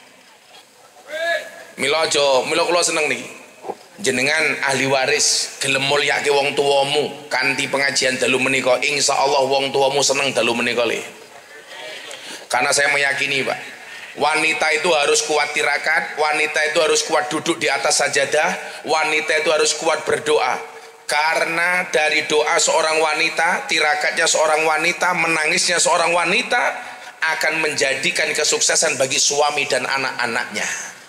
Mila kula seneng niki. Jenengan ahli waris gelem mulyake wong tuamu kanthi pengajian dalu menika, insyaallah wong tuamu seneng dalu menika le. Karena saya meyakini, Pak, wanita itu harus kuat tirakat, wanita itu harus kuat duduk di atas sajadah, wanita itu harus kuat berdoa. Karena dari doa seorang wanita, tirakatnya seorang wanita, menangisnya seorang wanita akan menjadikan kesuksesan bagi suami dan anak-anaknya.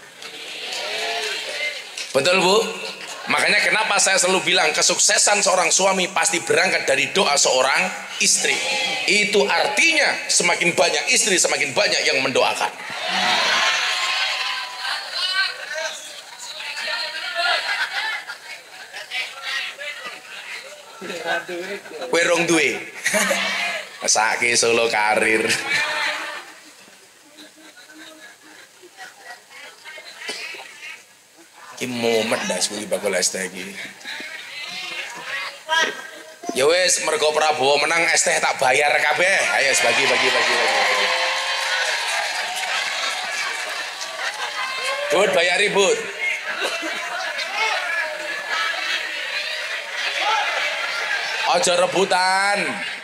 Betul, Bu? Makanya kenapa saya selalu bilang kesuksesan seorang suami pasti berangkat dari doa seorang istri. Itu artinya semakin banyak istri, semakin banyak yang mendoakan. Kowe rong duwe. Mesake solo karir. Iki momen dah sepuluh bakal lagi. Ya wes, mergo Prabowo menang es teh tak bayar kabeh. Ayo bagi. Bud bayari bud. Aja rebutan.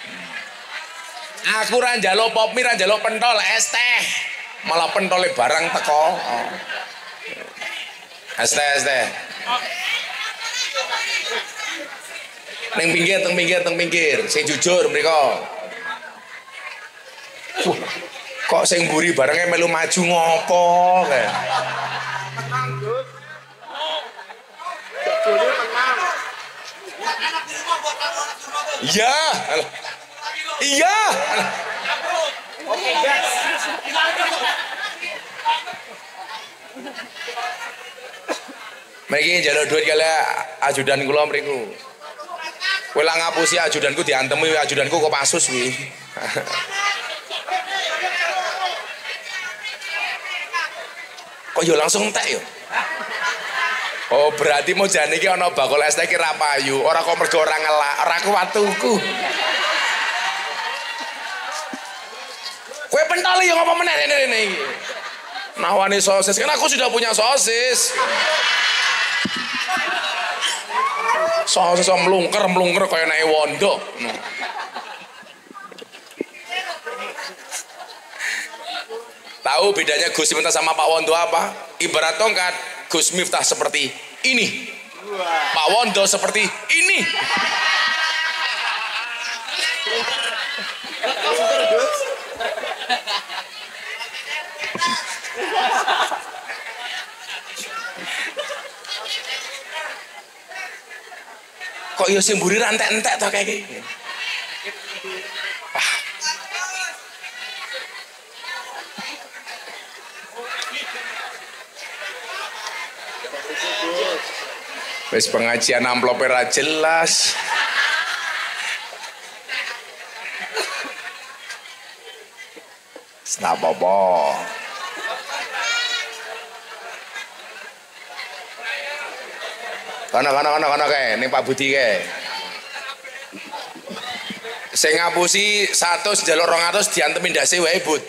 Aku ra njaluk pop mie, ra njaluk pentol, es teh. Malah pentole barang teko. Es teh. Neng pinggir. Sing jujur mriko. Kok sing mburi barangnya melu maju ngopo kae. Iya. Iya. Oke, guys. Mriki njaluk duit kali ajudan kula mriku. Kowe lak ngapusi ajudanku diantemi ajudanku kok pasus kuwi. Kok yo langsung entek yo. Oh berarti mau jane iki ana bakul es teh ki ra payu, ora kok mergo ora ngelak, ora kuat tuku. Kowe pentol yo ngopo meneh rene iki. Nawani sosis kan aku sudah punya sosis. Sosis mlungker kaya nek wondo. Tahu bedanya Gus Miftah sama Pak Wondo apa? Ibarat tongkat, Gus Miftah seperti ini. Pak Wondo seperti ini. Kok yo sing mburi ra entek-entek to kayak gini. Wes pengajian amplop ra jelas. Apa-apa. Kono kae ning Pak Budi kae. Sing ngapusi 100 njaluk 200 diantemi ndase wae, Bud.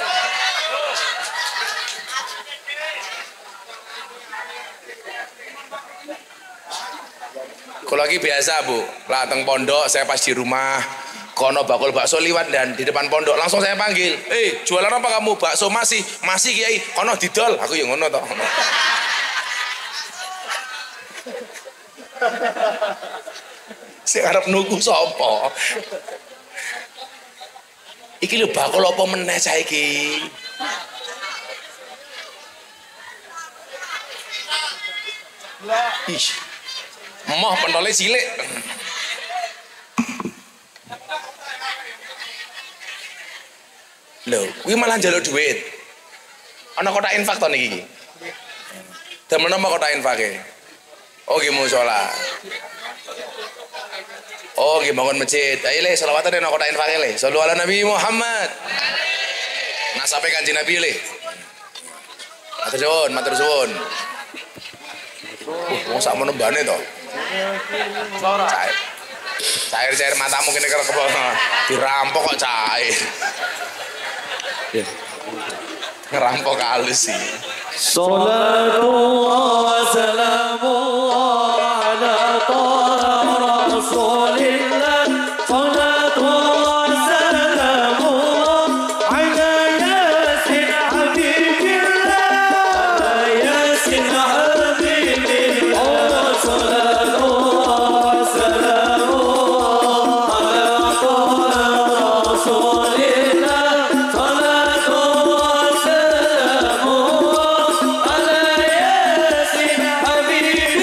Kalau lagi biasa Bu, lah teng pondok saya pas di rumah, kono bakul bakso liwat dan di depan pondok langsung saya panggil, jualan apa kamu? Bakso masih Kiai, kono didol, aku yang ngono toh. Sing arep nuku sapa? Iki lho bakul apa meneh saiki? Ih. Moh pentole cilik. Lho, kuwi malah njaluk duit. Ana kotak infak to niki. Demen apa kotak infake? Oh, nggih musala. Oh, nggih bangun masjid. Ayo le selawatan nang kotak infake le. Shallu ala Nabi Muhammad. Nasabe Kanjeng Nabi le. Matur suwun. Wong sak menembane to. Cair matamu kene karo dirampok kok cair. Ngerampok halus sih. Sallallahu wa salamu ala Rasulillah. Salatu wa salamu ala yasin habibillah. Yasin habibillah. Salatu wa salamu ala Rasulillah. Salatu wa salamu ala yasin habibillah.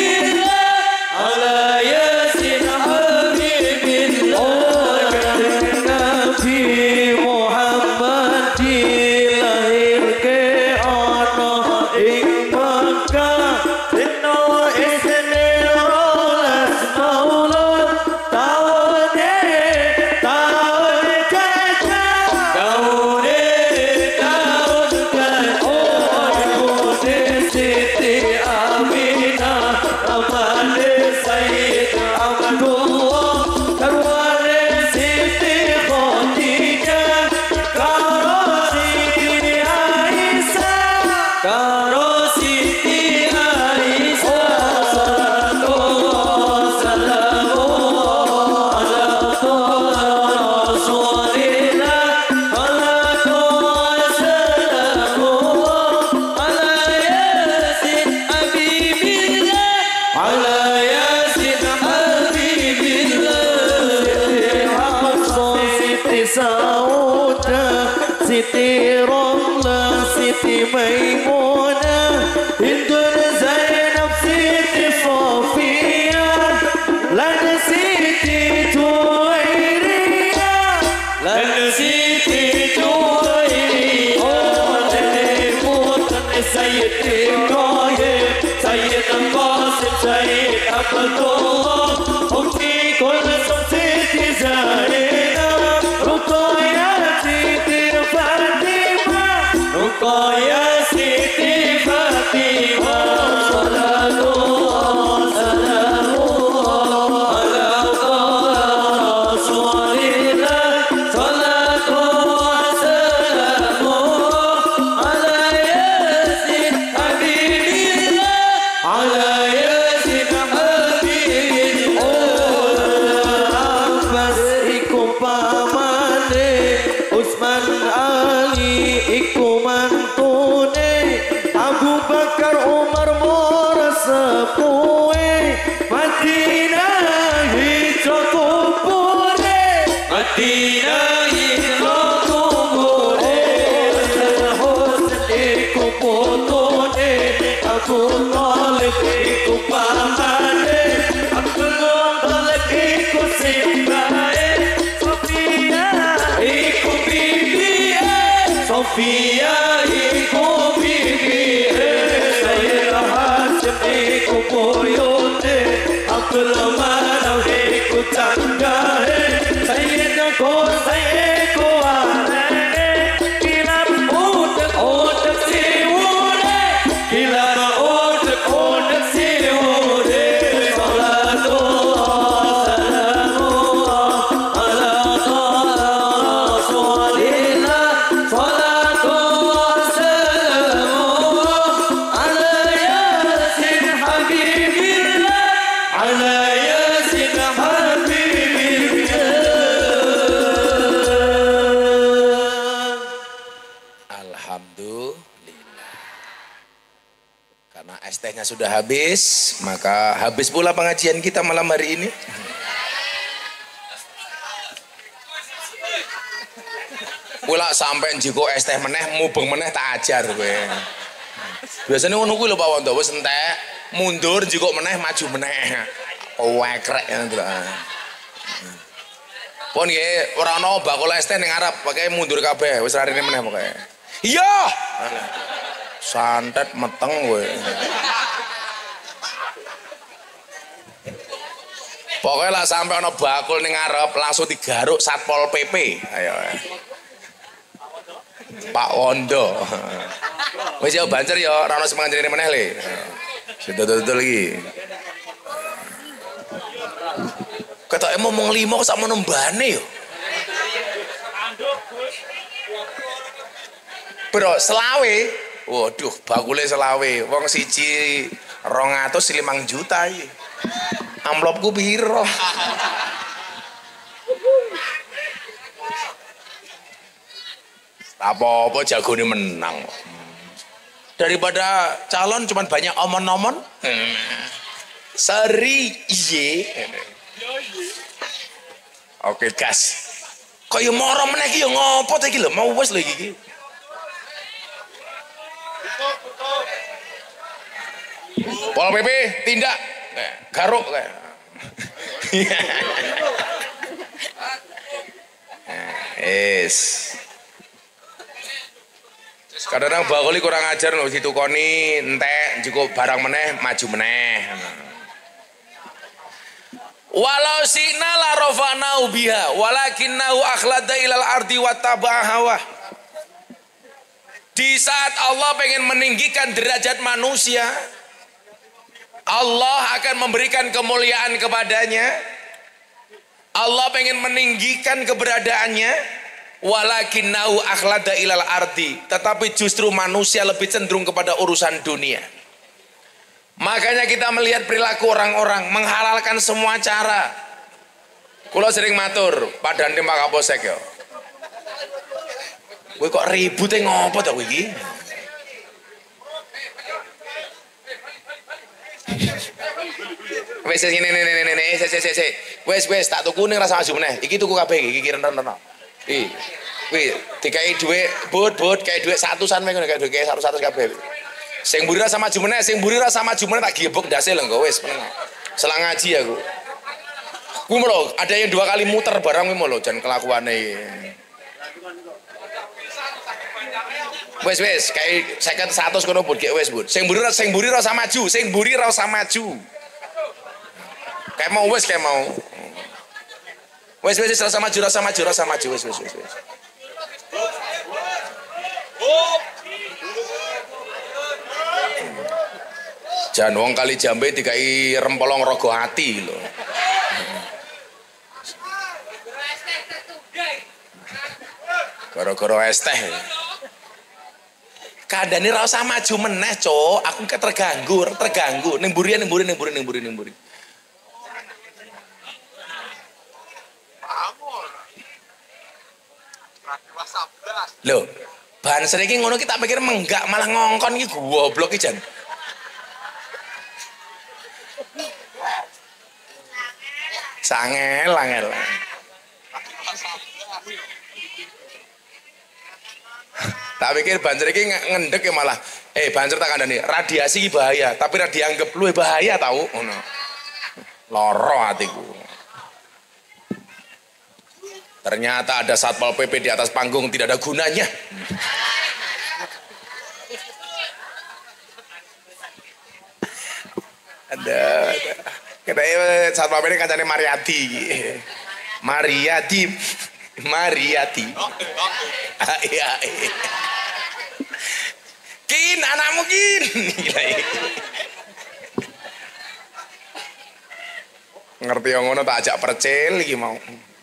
ميمونة هند زينب سيدي صوفيا لا نسيتي جويرية لا نسيتي جويرية موت سيدي إبراهيم سيد القاسم سيد عبد الله أختي كلثوم سيدي زينب رقية سيدي فاطمة رقية سيدي فاطمة صلاة وسلام على رسول الله صلاة وسلام على ياسين حبيب الله على ياسين حبيب الله عباس iku pamane Utsman Ali iku mantune Abu Bakar Umar mora sepuhe Madinah hijrah kubure Madinah hijrah kubure Husain iku putune Abu Talib iku pamane Abdul Muttalib iku simbahe Sofia iku bibihe Sofia iku bibihe Sayyidina Hashim iku buyute Abdul Manaf iku tanggahe Sayyidina Qusay iku anane Kilap utek siwune Kilap utek siwune Salatullah salamullah ala rasulillah Salatullah salamullah ala yasin habibillah ala yasin habibillah. Alhamdulillah. Karena es tehnya sudah habis, maka habis pula pengajian kita malam hari ini. Pula sampai jiko es teh meneh, mubeng meneh tak ajar kowe. Biasanya ngono kuwi lho Pak Wondo, wis entek, mundur jiko meneh, maju meneh. Wekrek ngono lho. Pon nggih, ora ana bakul es teh ning Arab, pakai mundur kabeh, wis rarine meneh pokoke. Iya. Santet meteng kowe. Pokoknya lah sampai ana bakul ning Arab langsung digaruk Satpol PP. Ayo. Pak Wondo. Wis ya bancer ya, ora ono semanjane meneh le. Dodol iki. Ketoke ngomong 5 kok sak menembane yo. Bro, selawe. Waduh, bakule selawe. Wong siji 205 juta iki. Amplopku piro? Apa-apa jagone menang. Daripada calon cuman banyak omon-omon. Seri iye. Oke, gas. Kaya moro meneh iki ya ngopo ta iki lho, mau wis lho iki. Pol PP tindak. Garuk kayak. Kadang-kadang bakuli kurang ajar loh, ditukoni entek cukup barang meneh maju meneh. Walau sina la rafa'nahu biha walakinnahu akhlada ilal ardi wattaba'a hawa. Di saat Allah pengen meninggikan derajat manusia, Allah akan memberikan kemuliaan kepadanya. Allah pengen meninggikan keberadaannya, walakinnahu akhlada ilal ardi, tetapi justru manusia lebih cenderung kepada urusan dunia. Makanya kita melihat perilaku orang-orang menghalalkan semua cara. Kula sering matur Pak Dandim Pak Kapolsek ya. Kowe kok ribut ngopo ta kowe iki? Wes ngene wes tak tuku ning rasa maju meneh. Iki tuku kabeh iki renen-renen. Wih, dikai duit, bud, kayak duit 100-an ngono, kayak duit 100 kabeh. Sing mburi ra sama maju meneh, sing mburi ra sama maju meneh tak gebok ndase lho engko wis meneng. Selang ngaji aku. Kuwi lho, ada yang 2 kali muter barang kuwi lho, jan kelakuane. Wis, kayak 100 kono bud, wis bud. Sing mburi ra sama maju, sing mburi ra sama maju. Kayak mau kayak mau. Wis rasa maju wis. Jan wong kali jambe dikai rempolong rogo hati lho. Gara-gara es teh. Kandhane ra usah maju meneh, Cuk. Aku terganggu. Ning mburi. Loh, bahan seriki ngono ki tak pikir menggak malah ngongkon iki goblok iki jan. Angel. Tak pikir banjir iki ngendek ya malah. Banjir tak kandhani, radiasi iki bahaya, tapi ra dianggep luwih bahaya tau ngono. Loro atiku. Ternyata ada Satpol PP di atas panggung tidak ada gunanya. Ada. Kita Satpol PP kancane Mariati. Iya. Kin anakmu kin. Ngerti yang ngono tak ajak percil iki mau.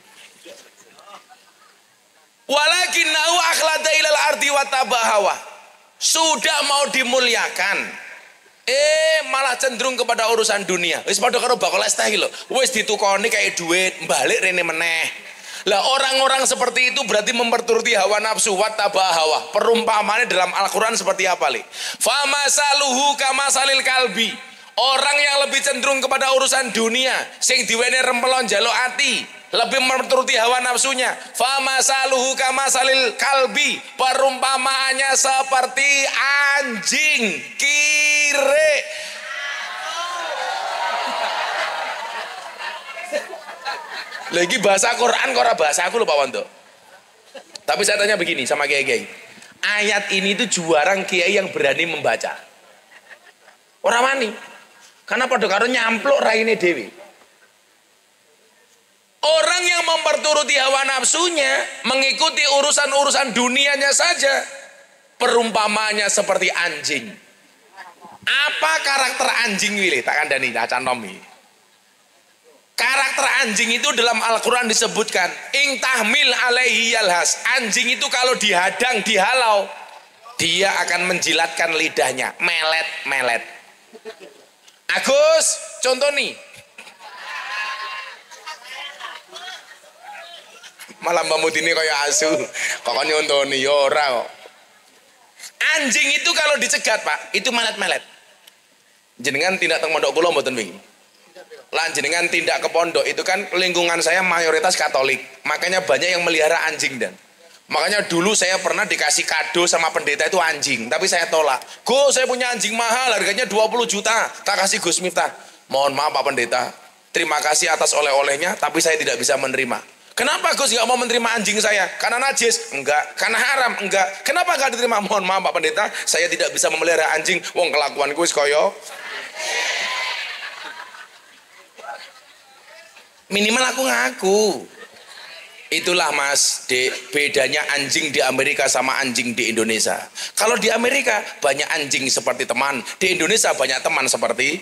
Walakin nau akhlada ilal ardi wa tabahawa. Sudah mau dimuliakan, malah cenderung kepada urusan dunia. Wis padha karo bakal es teh lho. Wis ditukoni kayak duit, balik rene meneh. Lah orang-orang seperti itu berarti memperturuti hawa nafsu wa tabahawa. Perumpamaannya dalam Al-Qur'an seperti apa, Li? Famasaluhu kamasalil kalbi. Orang yang lebih cenderung kepada urusan dunia, sing diwene rempelon njaluk ati, lebih menuruti hawa nafsunya. Famasaluhu kamasalil kalbi, perumpamaannya seperti anjing kire. Lagi bahasa Quran kok ora bahasa aku lho Pak Wanto. Tapi saya tanya begini sama kiai-kiai. Ayat ini tuh juarang kiai yang berani membaca. Ora wani. Karena pada karo nyampluk raine dewi. Orang yang memperturuti hawa nafsunya, mengikuti urusan-urusan dunianya saja, perumpamaannya seperti anjing. Apa karakter anjing wile? Tak kandani acan nomi. Karakter anjing itu dalam Al-Quran disebutkan, ing tahmil alaihi yalhas. Anjing itu kalau dihadang, dihalau, dia akan menjilatkan lidahnya, melet. Agus, contoh nih. Malah Mbak Mutini kayak asu. Kok nyontoni ora kok. Anjing itu kalau dicegat, Pak, itu melet-melet. Jenengan tindak teng pondok kula mboten wingi. Lan jenengan tindak ke pondok itu kan lingkungan saya mayoritas Katolik. Makanya banyak yang melihara anjing dan. Makanya dulu saya pernah dikasih kado sama pendeta itu anjing, tapi saya tolak. Go, saya punya anjing mahal, harganya 20 juta. Tak kasih Gus Miftah. Mohon maaf Pak Pendeta, terima kasih atas oleh-olehnya, tapi saya tidak bisa menerima. Kenapa Gus nggak mau menerima anjing saya? Karena najis? Enggak. Karena haram? Enggak. Kenapa nggak diterima? Mohon maaf Pak Pendeta, saya tidak bisa memelihara anjing. Wong kelakuan gue koyo. Minimal aku ngaku. Itulah Mas, bedanya anjing di Amerika sama anjing di Indonesia. Kalau di Amerika banyak anjing seperti teman, di Indonesia banyak teman seperti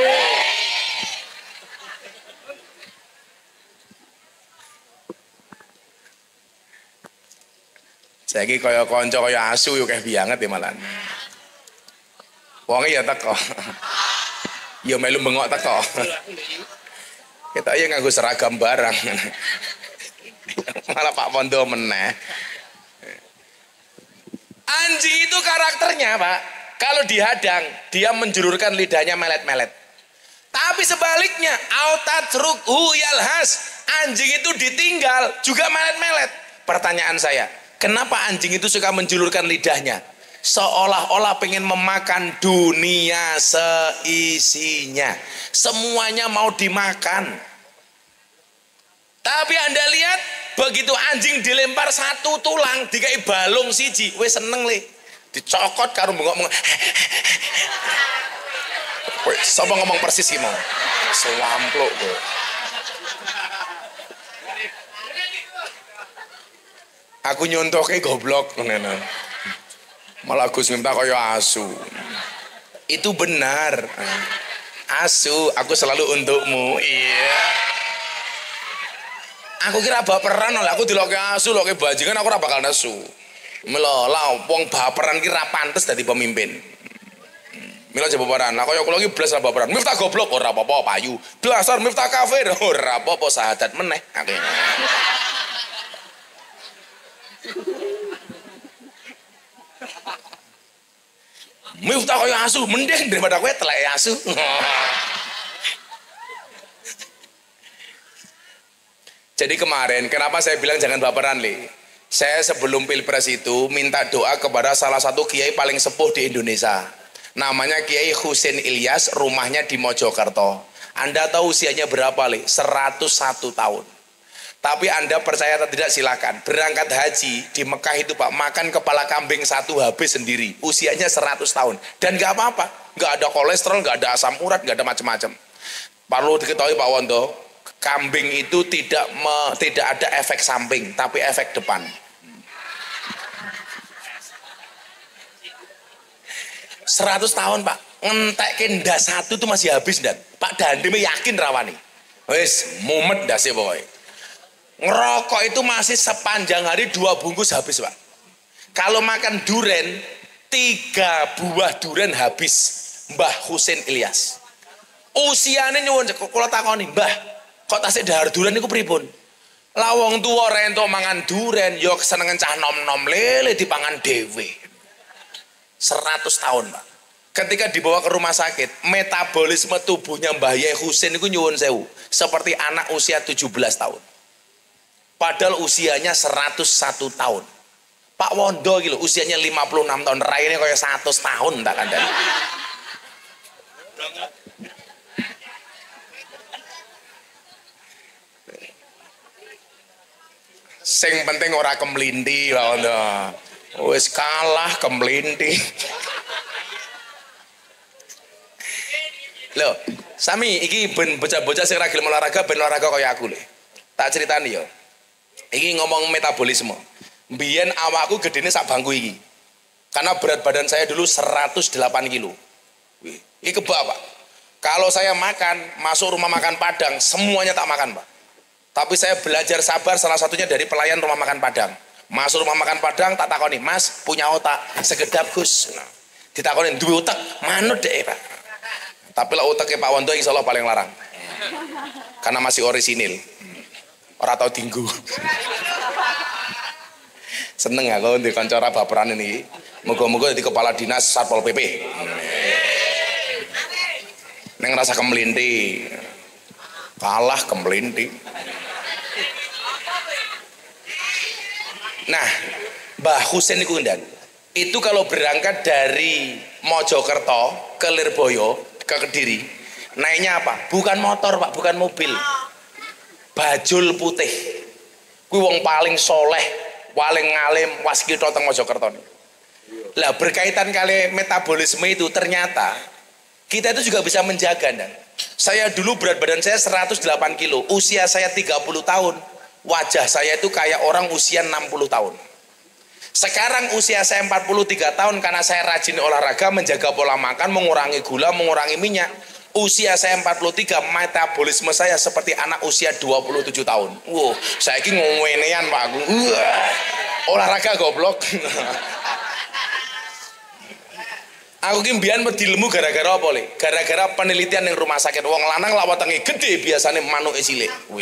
saya ki kaya kanca kaya asu yo kayak banget ya malan. Wonge ya teko. Ya melu bengok teko. Kita ya nganggo seragam barang. Malah Pak Pondo meneh. Anjing itu karakternya Pak, kalau dihadang dia menjulurkan lidahnya melet-melet. Tapi sebaliknya autatruku yalhas, anjing itu ditinggal juga melet-melet. Pertanyaan saya, Kenapa anjing itu suka menjulurkan lidahnya? Seolah-olah pengen memakan dunia seisinya. Semuanya mau dimakan. Tapi Anda lihat, begitu anjing dilempar satu tulang, dikai balung siji, wes seneng le. Dicokot karo bengok-bengok. Wes, sapa ngomong persis iki mau? Selampluk kowe. Aku nyontoke goblok ngono. Malah Gus minta kaya asu. Itu benar. Asu, aku selalu untukmu. Iya. Aku kira baperan lah, aku diloke asu, loke bajingan aku ora bakal nesu. Mila lah wong baperan ki ra pantes dadi pemimpin. Mila aja baperan. Lah kaya kula iki blas ra baperan. Miftah goblok ora apa-apa payu. Blasar Miftah kafir ora apa-apa sahadat meneh aku. Miftah kaya asu mending daripada kowe telek asu. Jadi kemarin kenapa saya bilang jangan baperan Le? Saya sebelum Pilpres itu minta doa kepada salah satu kiai paling sepuh di Indonesia. Namanya Kiai Husein Ilyas, rumahnya di Mojokerto. Anda tahu usianya berapa Le? 101 tahun. Tapi Anda percaya atau tidak silakan. Berangkat haji di Mekah itu Pak, makan kepala kambing satu habis sendiri. Usianya 100 tahun. Dan nggak apa-apa. Nggak ada kolesterol, nggak ada asam urat, nggak ada macam-macam. Perlu diketahui Pak Wondo, kambing itu tidak ada efek samping, tapi efek depan. Seratus tahun Pak, ngentekin ndas satu itu masih habis dan Pak Dandeme yakin rawani. Wes mumet ndase pokoknya. Ngerokok itu masih sepanjang hari 2 bungkus habis Pak. Kalau makan duren 3 buah duren habis. Mbah Husein Ilyas. Usianya nyuwun kula takoni, Mbah, kok tasik dahar duren niku pripun? Lah wong tuwa rento mangan duren, ya kesenengan cah nom-nom lele dipangan dhewe. 100 tahun, Pak. Ketika dibawa ke rumah sakit, metabolisme tubuhnya Mbah Yai Husein niku nyuwun sewu, seperti anak usia 17 tahun. Padahal usianya 101 tahun. Pak Wondo gitu, usianya 56 tahun, raine kaya 100 tahun tak kandhani. Sing penting ora kemlinti Pak Wondo. Wis kalah kemlinti. Loh, sami iki ben bocah-bocah sing ra gelem olahraga ben olahraga kaya aku lho. Tak critani ya. Iki ngomong metabolisme. Mbiyen awakku gedene sak bangku iki. Karena berat badan saya dulu 108 kilo. Ini kebak Pak. Kalau saya makan, masuk rumah makan Padang, semuanya tak makan Pak. Tapi saya belajar sabar salah satunya dari pelayan rumah makan Padang. Masuk rumah makan Padang, tak takoni, Mas punya otak, segedap Gus. Nah, ditakonin, duwe otak, manut deh Pak. Tapi lah otaknya Pak Wondo insya Allah paling larang. Karena masih orisinil. Orang tahu tinggu. Seneng ya kalau di kancara baperan ini. Moga-moga jadi kepala dinas Satpol PP. Neng rasa kemelinti. Kalah kemelinti. Nah, Mbah Husein itu kalau berangkat dari Mojokerto ke Lirboyo ke Kediri, naiknya apa? Bukan motor Pak, bukan mobil. Bajul putih. Kuwi wong paling soleh, paling ngalim waskita teng Mojokerto. Lah berkaitan kali metabolisme itu ternyata kita itu juga bisa menjaga dan saya dulu berat badan saya 108 kilo, usia saya 30 tahun, wajah saya itu kayak orang usia 60 tahun. Sekarang usia saya 43 tahun karena saya rajin olahraga, menjaga pola makan, mengurangi gula, mengurangi minyak. Usia saya 43, metabolisme saya seperti anak usia 27 tahun. Wow, saya ini ngomwenean Pak Agung. Olahraga goblok. Aku ki mbiyen wedi lemu gara-gara apa Le? Gara-gara penelitian yang rumah sakit. Wong lanang lawatenge gede biasanya manuke cilik. Wih.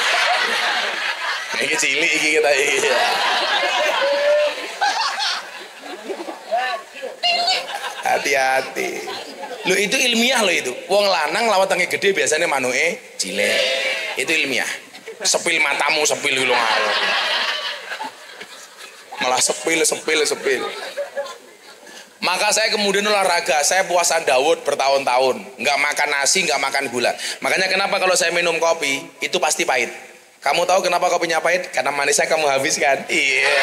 Iki cilik iki kita iki. Hati-hati. Loh itu ilmiah loh itu. Wong lanang lawatenge gede biasanya manuke cilik. Itu ilmiah. Sepil matamu sepil lu. Malah sepil. Maka saya kemudian olahraga, saya puasa Daud bertahun-tahun, nggak makan nasi, nggak makan gula. Makanya kenapa kalau saya minum kopi itu pasti pahit. Kamu tahu kenapa kopinya pahit? Karena manisnya kamu habiskan. Iya.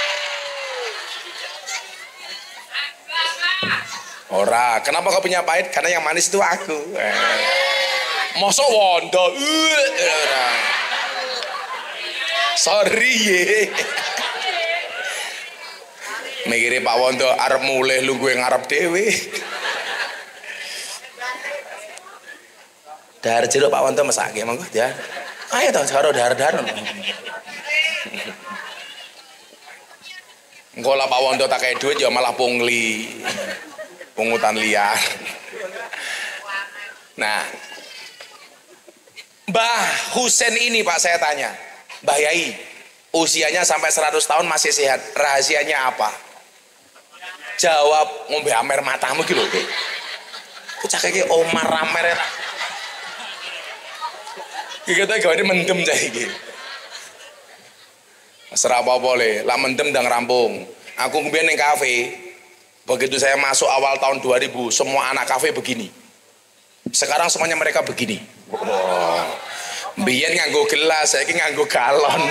Ora, kenapa kopinya pahit? Karena yang manis itu aku. Mosok wondo. Sorry ye. Mikire Pak Wondo arep mulih lu gue ngarep dhewe. Dahar jeruk Pak Wondo mesake monggo ya. Ayo to karo dahar-dahar. Engko lah Pak Wondo tak kei duit ya malah pungli. Pungutan liar. Nah, Mbah Husen ini Pak saya tanya, Mbah Yai, usianya sampai 100 tahun masih sehat, rahasianya apa? Jawab, ngombe amer matamu gitu. Cak iki Omar Amer. Iki kata gawe mendem cah iki. Serah apa boleh, lah mendem ndang rampung. Aku ngombe ning kafe. Begitu saya masuk awal tahun 2000, semua anak kafe begini. Sekarang semuanya mereka begini. Oh. Biyen nganggo gelas, saiki nganggo galon.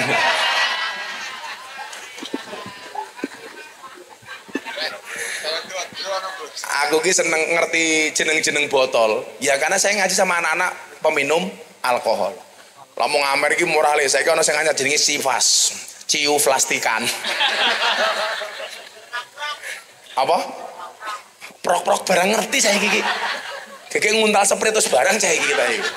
Aku ki seneng ngerti jeneng-jeneng botol. Ya karena saya ngaji sama anak-anak peminum alkohol. Lamun ngamer ki murah le, saiki ana sing ngajar jenenge Sifas, ciu plastikan. Apa? Prok-prok barang ngerti saya iki. Keke nguntal spray terus barang saya iki kita iki.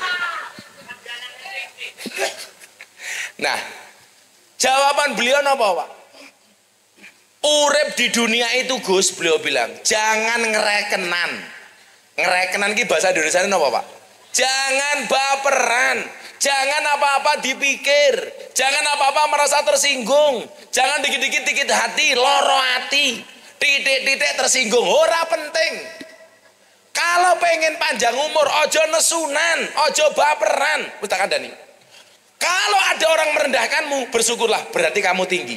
Nah, jawaban beliau apa, Pak? Urip di dunia itu Gus, beliau bilang, jangan ngerekenan. Ngerekenan ki bahasa Indonesia apa, Pak? Jangan baperan. Jangan apa-apa dipikir. Jangan apa-apa merasa tersinggung. Jangan dikit-dikit dikit hati, loro hati. Titik-titik tersinggung, ora penting. Kalau pengen panjang umur, ojo nesunan, ojo baperan. Ustaz kandhani. Kalau ada orang merendahkanmu, bersyukurlah, berarti kamu tinggi.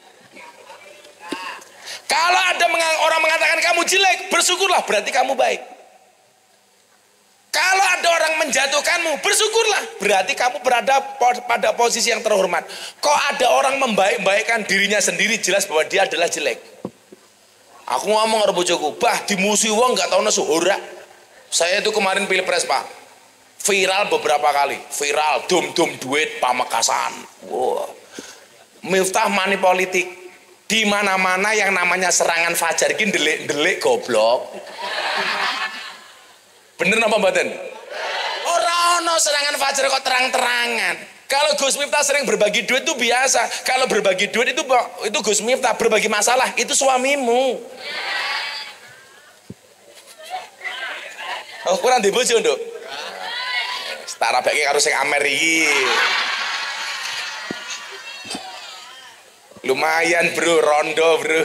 Kalau ada orang mengatakan kamu jelek, bersyukurlah, berarti kamu baik. Kalau ada orang menjatuhkanmu, bersyukurlah, berarti kamu berada pada posisi yang terhormat. Kok ada orang membaik-baikkan dirinya sendiri, jelas bahwa dia adalah jelek. Aku ngomong karo bojoku, bah dimusuhi wong gak tau nesu. Ora. Saya itu kemarin pilpres, Pak. Viral beberapa kali. Viral dum-dum duit Pamekasan. Wow. Miftah money politik. Di mana-mana yang namanya serangan fajar ini delik-delik goblok. Bener apa mboten? Ora ono serangan fajar kok terang-terangan. Kalau Gus Miftah sering berbagi duit itu biasa. Kalau berbagi duit itu Gus Miftah, berbagi masalah itu suamimu. Oh, kurang dibojo, Nduk. Setara bagi karo sing amer iki. Lumayan, Bro, rondo, Bro.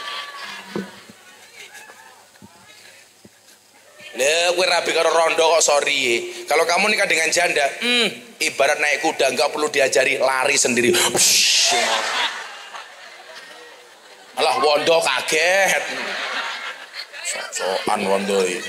Lah kowe rabi karo rondo kok sorry. Kalau kamu nikah dengan janda, ibarat naik kuda nggak perlu diajari, lari sendiri. Alah wondo kaget. Sok-sokan wondo iki.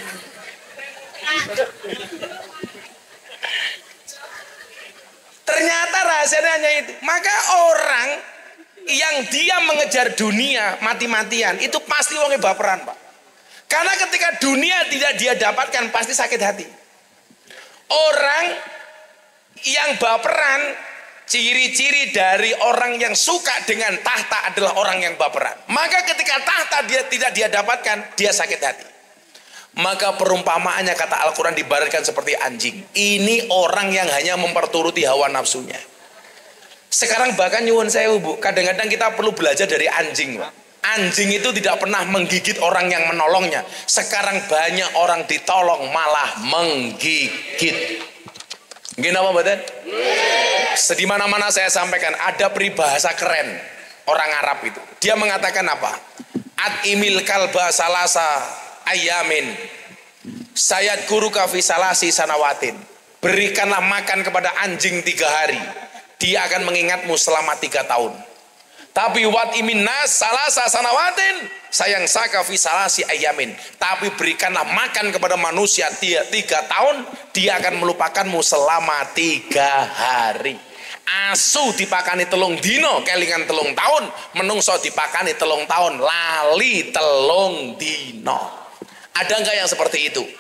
Ternyata rahasianya hanya itu. Maka orang yang dia mengejar dunia mati-matian itu pasti wongnya baperan, Pak. Karena ketika dunia tidak dia dapatkan pasti sakit hati. Orang yang baperan, ciri-ciri dari orang yang suka dengan tahta adalah orang yang baperan. Maka ketika tahta dia tidak dia dapatkan, dia sakit hati. Maka perumpamaannya kata Al-Quran dibaratkan seperti anjing. Ini orang yang hanya memperturuti hawa nafsunya. Sekarang bahkan nyuwun saya, Bu, kadang-kadang kita perlu belajar dari anjing, Pak. Anjing itu tidak pernah menggigit orang yang menolongnya. Sekarang banyak orang ditolong malah menggigit. Gini apa badan? Di mana-mana saya sampaikan ada peribahasa keren orang Arab itu. Dia mengatakan apa? At-imil kalba salasa ayamin sayat guru kafi salasi sanawatin. Berikanlah makan kepada anjing 3 hari. Dia akan mengingatmu selama 3 tahun. Tapi wat iminnas salasa sanawatin sayang saka fi salasi ayamin. Tapi berikanlah makan kepada manusia 3 tahun, dia akan melupakanmu selama 3 hari. Asu dipakani 3 dino kelingan 3 tahun, menungso dipakani 3 tahun lali 3 dino. Ada enggak yang seperti itu?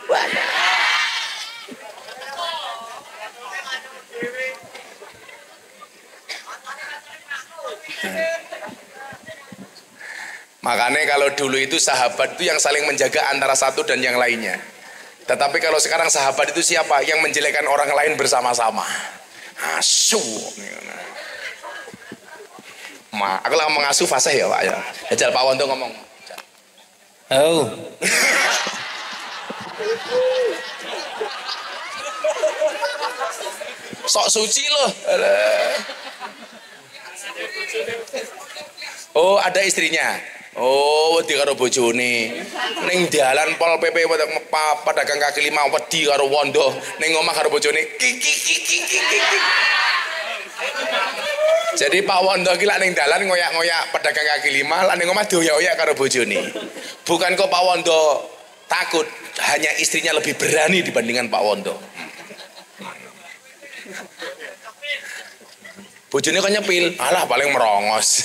Makanya kalau dulu itu sahabat itu yang saling menjaga antara satu dan yang lainnya. Tetapi kalau sekarang sahabat itu siapa? Yang menjelekkan orang lain bersama-sama. Asu. Aku lah mengasuh fasih ya Pak ya. Jajal Pak Wondo ngomong. Oh. Sok suci loh. Oh ada istrinya. Oh wedi karo bojone. Ning dalan Pol PP pedagang kaki lima wedi karo Wondo. Ning omah karo bojone. Jadi Pak Wondo iki lak ning dalan ngoyak-ngoyak pedagang kaki lima, lak ning omah dioyak-oyak karo bojone. Bukan kok Pak Wondo takut, hanya istrinya lebih berani dibandingkan Pak Wondo. Bojone kan nyepil, alah paling merongos.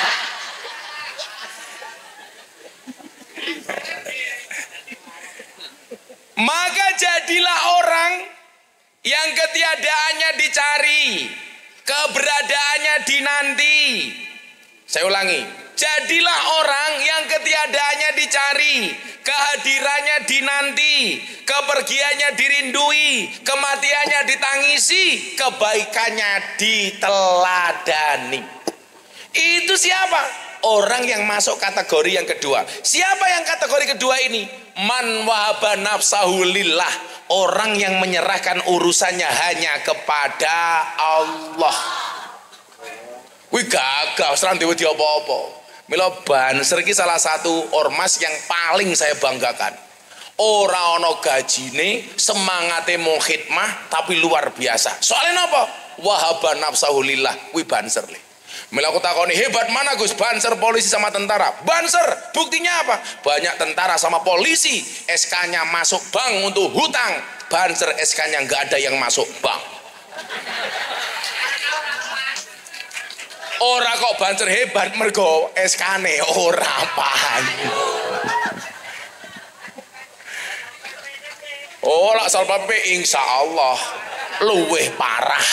Maka jadilah orang yang ketiadaannya dicari, keberadaannya dinanti. Saya ulangi, jadilah orang yang ketiadaannya dicari, kehadirannya dinanti, kepergiannya dirindui, kematiannya ditangisi, kebaikannya diteladani. Itu siapa? Orang yang masuk kategori yang kedua. Siapa yang kategori kedua ini? Man wahaba nafsahu lillah. Orang yang menyerahkan urusannya hanya kepada Allah. Wih gagah, serang dewa di apa-apa. Mila Banser iki salah satu ormas yang paling saya banggakan. Ora ono gajine, semangate mau khidmah tapi luar biasa. Soalnya apa? Wahaba nafsahu lillah. Wih Banser le. Mila aku takoni, hebat mana Gus Banser polisi sama tentara? Banser, buktinya apa? Banyak tentara sama polisi SK-nya masuk bank untuk hutang. Banser SK-nya nggak ada yang masuk bank. Ora kok Banser hebat mergo SK-ne ora payu. Oh lak Satpol PP insya Allah luweh parah.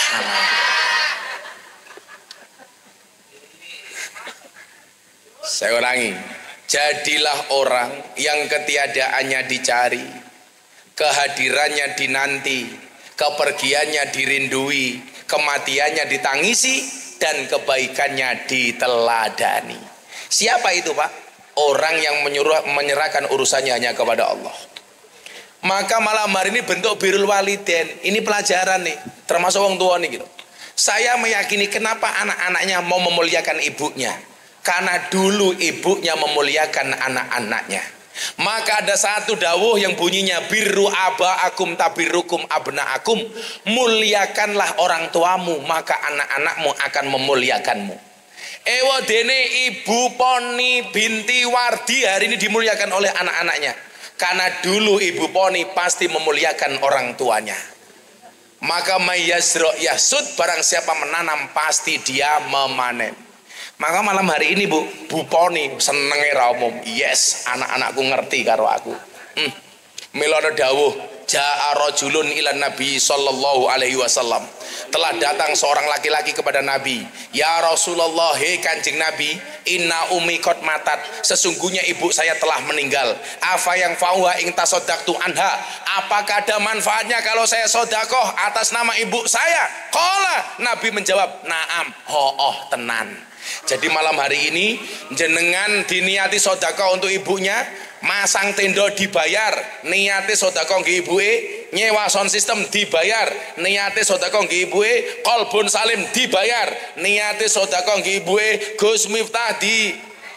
Saya ulangi, jadilah orang yang ketiadaannya dicari, kehadirannya dinanti, kepergiannya dirindui, kematiannya ditangisi, dan kebaikannya diteladani. Siapa itu Pak? Orang yang menyerahkan urusannya hanya kepada Allah. Maka malam hari ini bentuk birrul walidain, ini pelajaran nih, termasuk orang tua nih gitu. Saya meyakini kenapa anak-anaknya mau memuliakan ibunya. Karena dulu ibunya memuliakan anak-anaknya. Maka ada satu dawuh yang bunyinya birru abaakum tabirrukum abnaakum. Muliakanlah orang tuamu, maka anak-anakmu akan memuliakanmu. Ewa dene Ibu Poni binti Wardi hari ini dimuliakan oleh anak-anaknya. Karena dulu Ibu Poni pasti memuliakan orang tuanya. Maka mayazro yasud, barang siapa menanam pasti dia memanen. Maka malam hari ini Bu Poni senenge ra umum. Yes, anak-anakku ngerti karo aku. Milana dawuh, ja'a rajulun ila Nabi sallallahu alaihi wasallam. Telah datang seorang laki-laki kepada Nabi. Ya Rasulullah, hei Kanjeng Nabi, inna ummi qad matat. Sesungguhnya ibu saya telah meninggal. Afa yang fauha ing tasaddaqtu anha. Apakah ada manfaatnya kalau saya sedekah atas nama ibu saya? Qala, Nabi menjawab, "Na'am." Oh, tenan. Jadi malam hari ini jenengan diniati sedekah untuk ibunya, masang tenda dibayar, niate sedekah nggih ibuke, nyewa sound system dibayar, niate sedekah nggih ibuke, qalbun salim dibayar, niate sedekah nggih ibuke, Gus Miftah di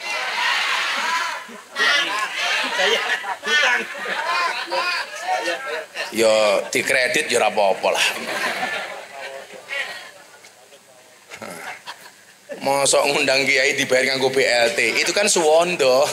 yo dikredit yo ora apa-apa lah. Mosok ngundang kiai dibayar nganggo BLT, itu kan suwondo.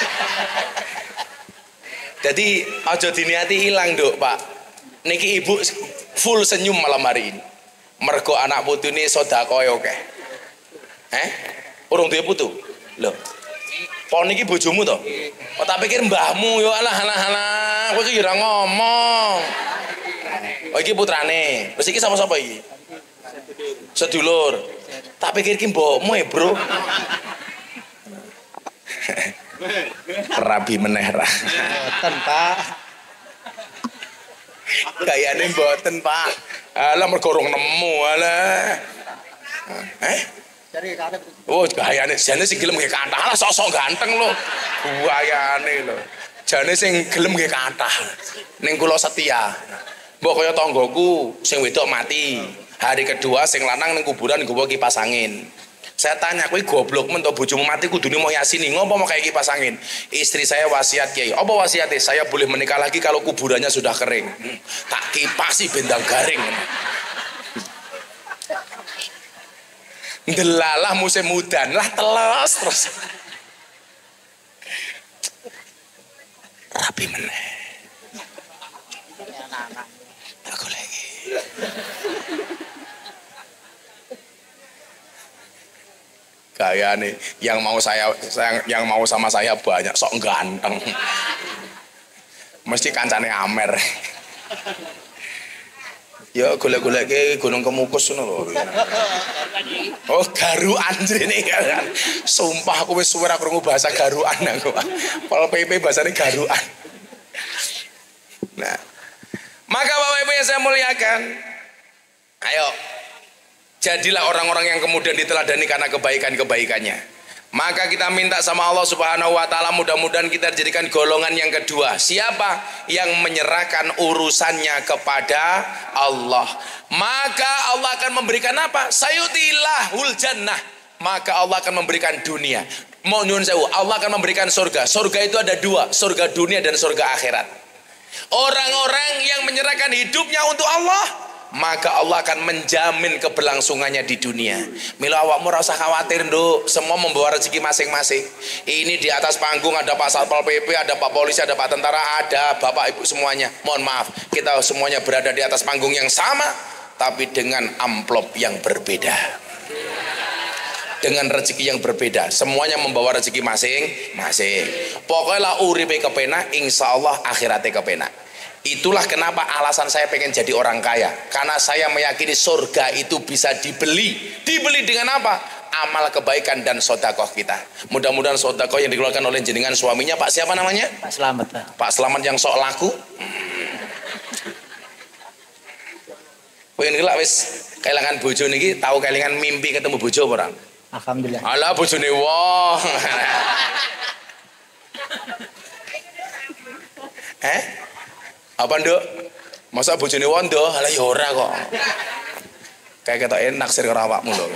Jadi aja diniati hilang Dok, Pak. Niki ibu full senyum malam hari ini. Mergo anak putune sedekah oke. Urung duwe putu. Lho. Pon niki bojomu to? Oh tak pikir mbahmu yo alah. Kowe iki ora ngomong. Oh iki putrane. Wis iki sapa-sapa iki? Sedulur. Tak pikir ki mbokmu Bro. Rabi meneh ra. Mboten, Pak. Gayane mboten, Pak. Alah mergo urung nemu alah. Oh, gayane jane sing gelem nggih kathah. Alah sok-sok ganteng lho. Gayane lho. Jane sing gelem nggih kathah. Ning kula setia. Mbok kaya tanggoku sing wedok mati. Hari kedua sing lanang ning kuburan nggawa kipas angin. Saya tanya, kowe goblok men to bojomu mati kudune mau yasini, ngopo mau kayak kipas angin? Istri saya wasiat Kiai. Apa wasiatnya? Saya boleh menikah lagi kalau kuburannya sudah kering. Tak kipasi bendang garing. Delalah musim mudan lah telos terus. Rapi meneh. Aku lagi. Gaya nih yang mau sama saya banyak sok ganteng. Mesti kancane Amer. Ya golek-golek ke Gunung Kemukus ngono lho. Oh, garuan jene kan. Sumpah aku wis suwe ora krungu bahasa garuan aku. Pol PP bahasane garuan. Nah, maka Bapak Ibu yang saya muliakan, ayo jadilah orang-orang yang kemudian diteladani karena kebaikan-kebaikannya. Maka kita minta sama Allah Subhanahu wa taala mudah-mudahan kita dijadikan golongan yang kedua. Siapa yang menyerahkan urusannya kepada Allah? Maka Allah akan memberikan apa? Sayutilahul jannah. Maka Allah akan memberikan dunia. Mau nyuwun sewu, Allah akan memberikan surga. Surga itu ada dua, surga dunia dan surga akhirat. Orang-orang yang menyerahkan hidupnya untuk Allah, maka Allah akan menjamin keberlangsungannya di dunia. Mila awakmu ora usah khawatir Nduk, semua membawa rezeki masing-masing. Ini di atas panggung ada Pak Satpol PP, ada Pak Polisi, ada Pak Tentara, ada Bapak Ibu semuanya. Mohon maaf, kita semuanya berada di atas panggung yang sama, tapi dengan amplop yang berbeda. Dengan rezeki yang berbeda, semuanya membawa rezeki masing-masing. Pokoknya lah uripe kepenak, insya Allah akhiratnya kepenak. Itulah kenapa alasan saya pengen jadi orang kaya, karena saya meyakini surga itu bisa dibeli. Dibeli dengan apa? Amal kebaikan dan sodakoh kita. Mudah-mudahan sodakoh yang dikeluarkan oleh jenengan suaminya Pak siapa namanya? Pak Slamet, Pak. Pak Slamet yang sok laku. Pengen gelak wis kehilangan bojo niki, tahu kehilangan mimpi ketemu bojo orang. Alhamdulillah. Alah bojone wong. Apa Nduk? Masa bojone wondo? Alah ya ora kok. Kayak ketoke naksir karo awakmu lho.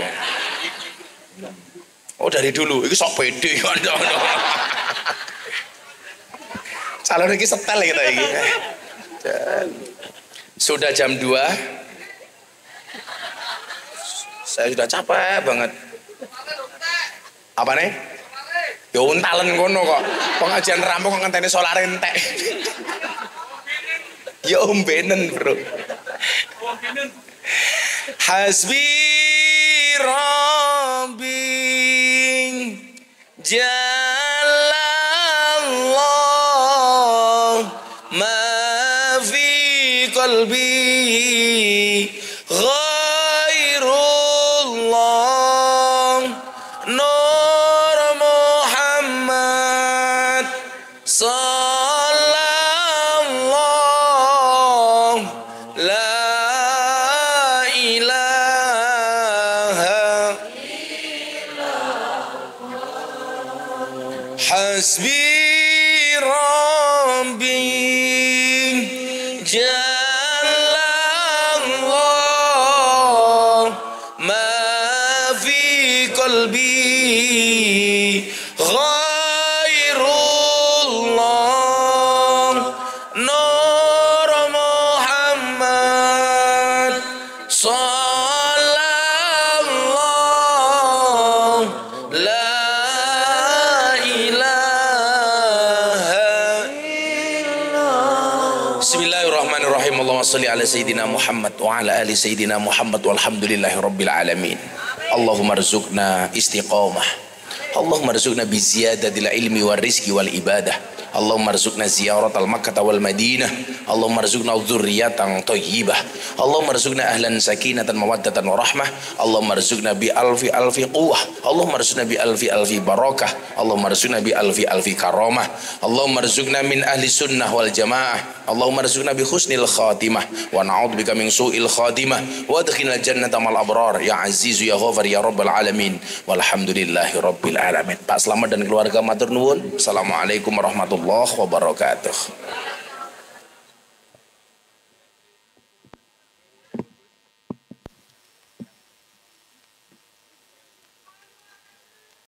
Oh dari dulu, iki sok pede kok. Calon iki setel kita iki. Sudah jam 2. Saya sudah capek banget. Apa nih? Ya untalen kono kok. Pengajian rampung kok ngenteni solar entek. Ya benen bro. Hasbi Rabbi Jalallah ma fi qalbi ghairullah Nur Muhammad Hasbi Rabbi Jalallah ma fi qalbi ghairullah Nur Muhammad sallallahu sholli ala sayyidina Muhammad wa ala ali sayyidina Muhammad walhamdulillahi rabbil alamin. Allahumma rzuqna istiqamah. Allahumma rzuqna bi ziyadatil ilmi war rizqi wal ibadah. Allahumma rzuqna ziyaratal Makkah wal Madinah. Allahumma rzuqna dzurriyyatan thayyibah. Allahumma rzuqna ahlan sakinatan mawaddatan wa rahmah. Allahumma rzuqna bi alfi quwwah. Allahumma rzuqna bi alfi barakah. Allahumma rzuqna bi alfi karamah. Allahumma rzuqna min ahli sunnah wal jamaah. Allahumma rzuqna bi husnil khatimah wa na'udzubika min su'il khatimah wa adkhilna jannata mal abrar ya aziz ya ghafar ya rabbal alamin walhamdulillahi rabbil alamin. Pak Slamet dan keluarga matur nuwun. Assalamualaikum warahmatullahi wabarakatuh.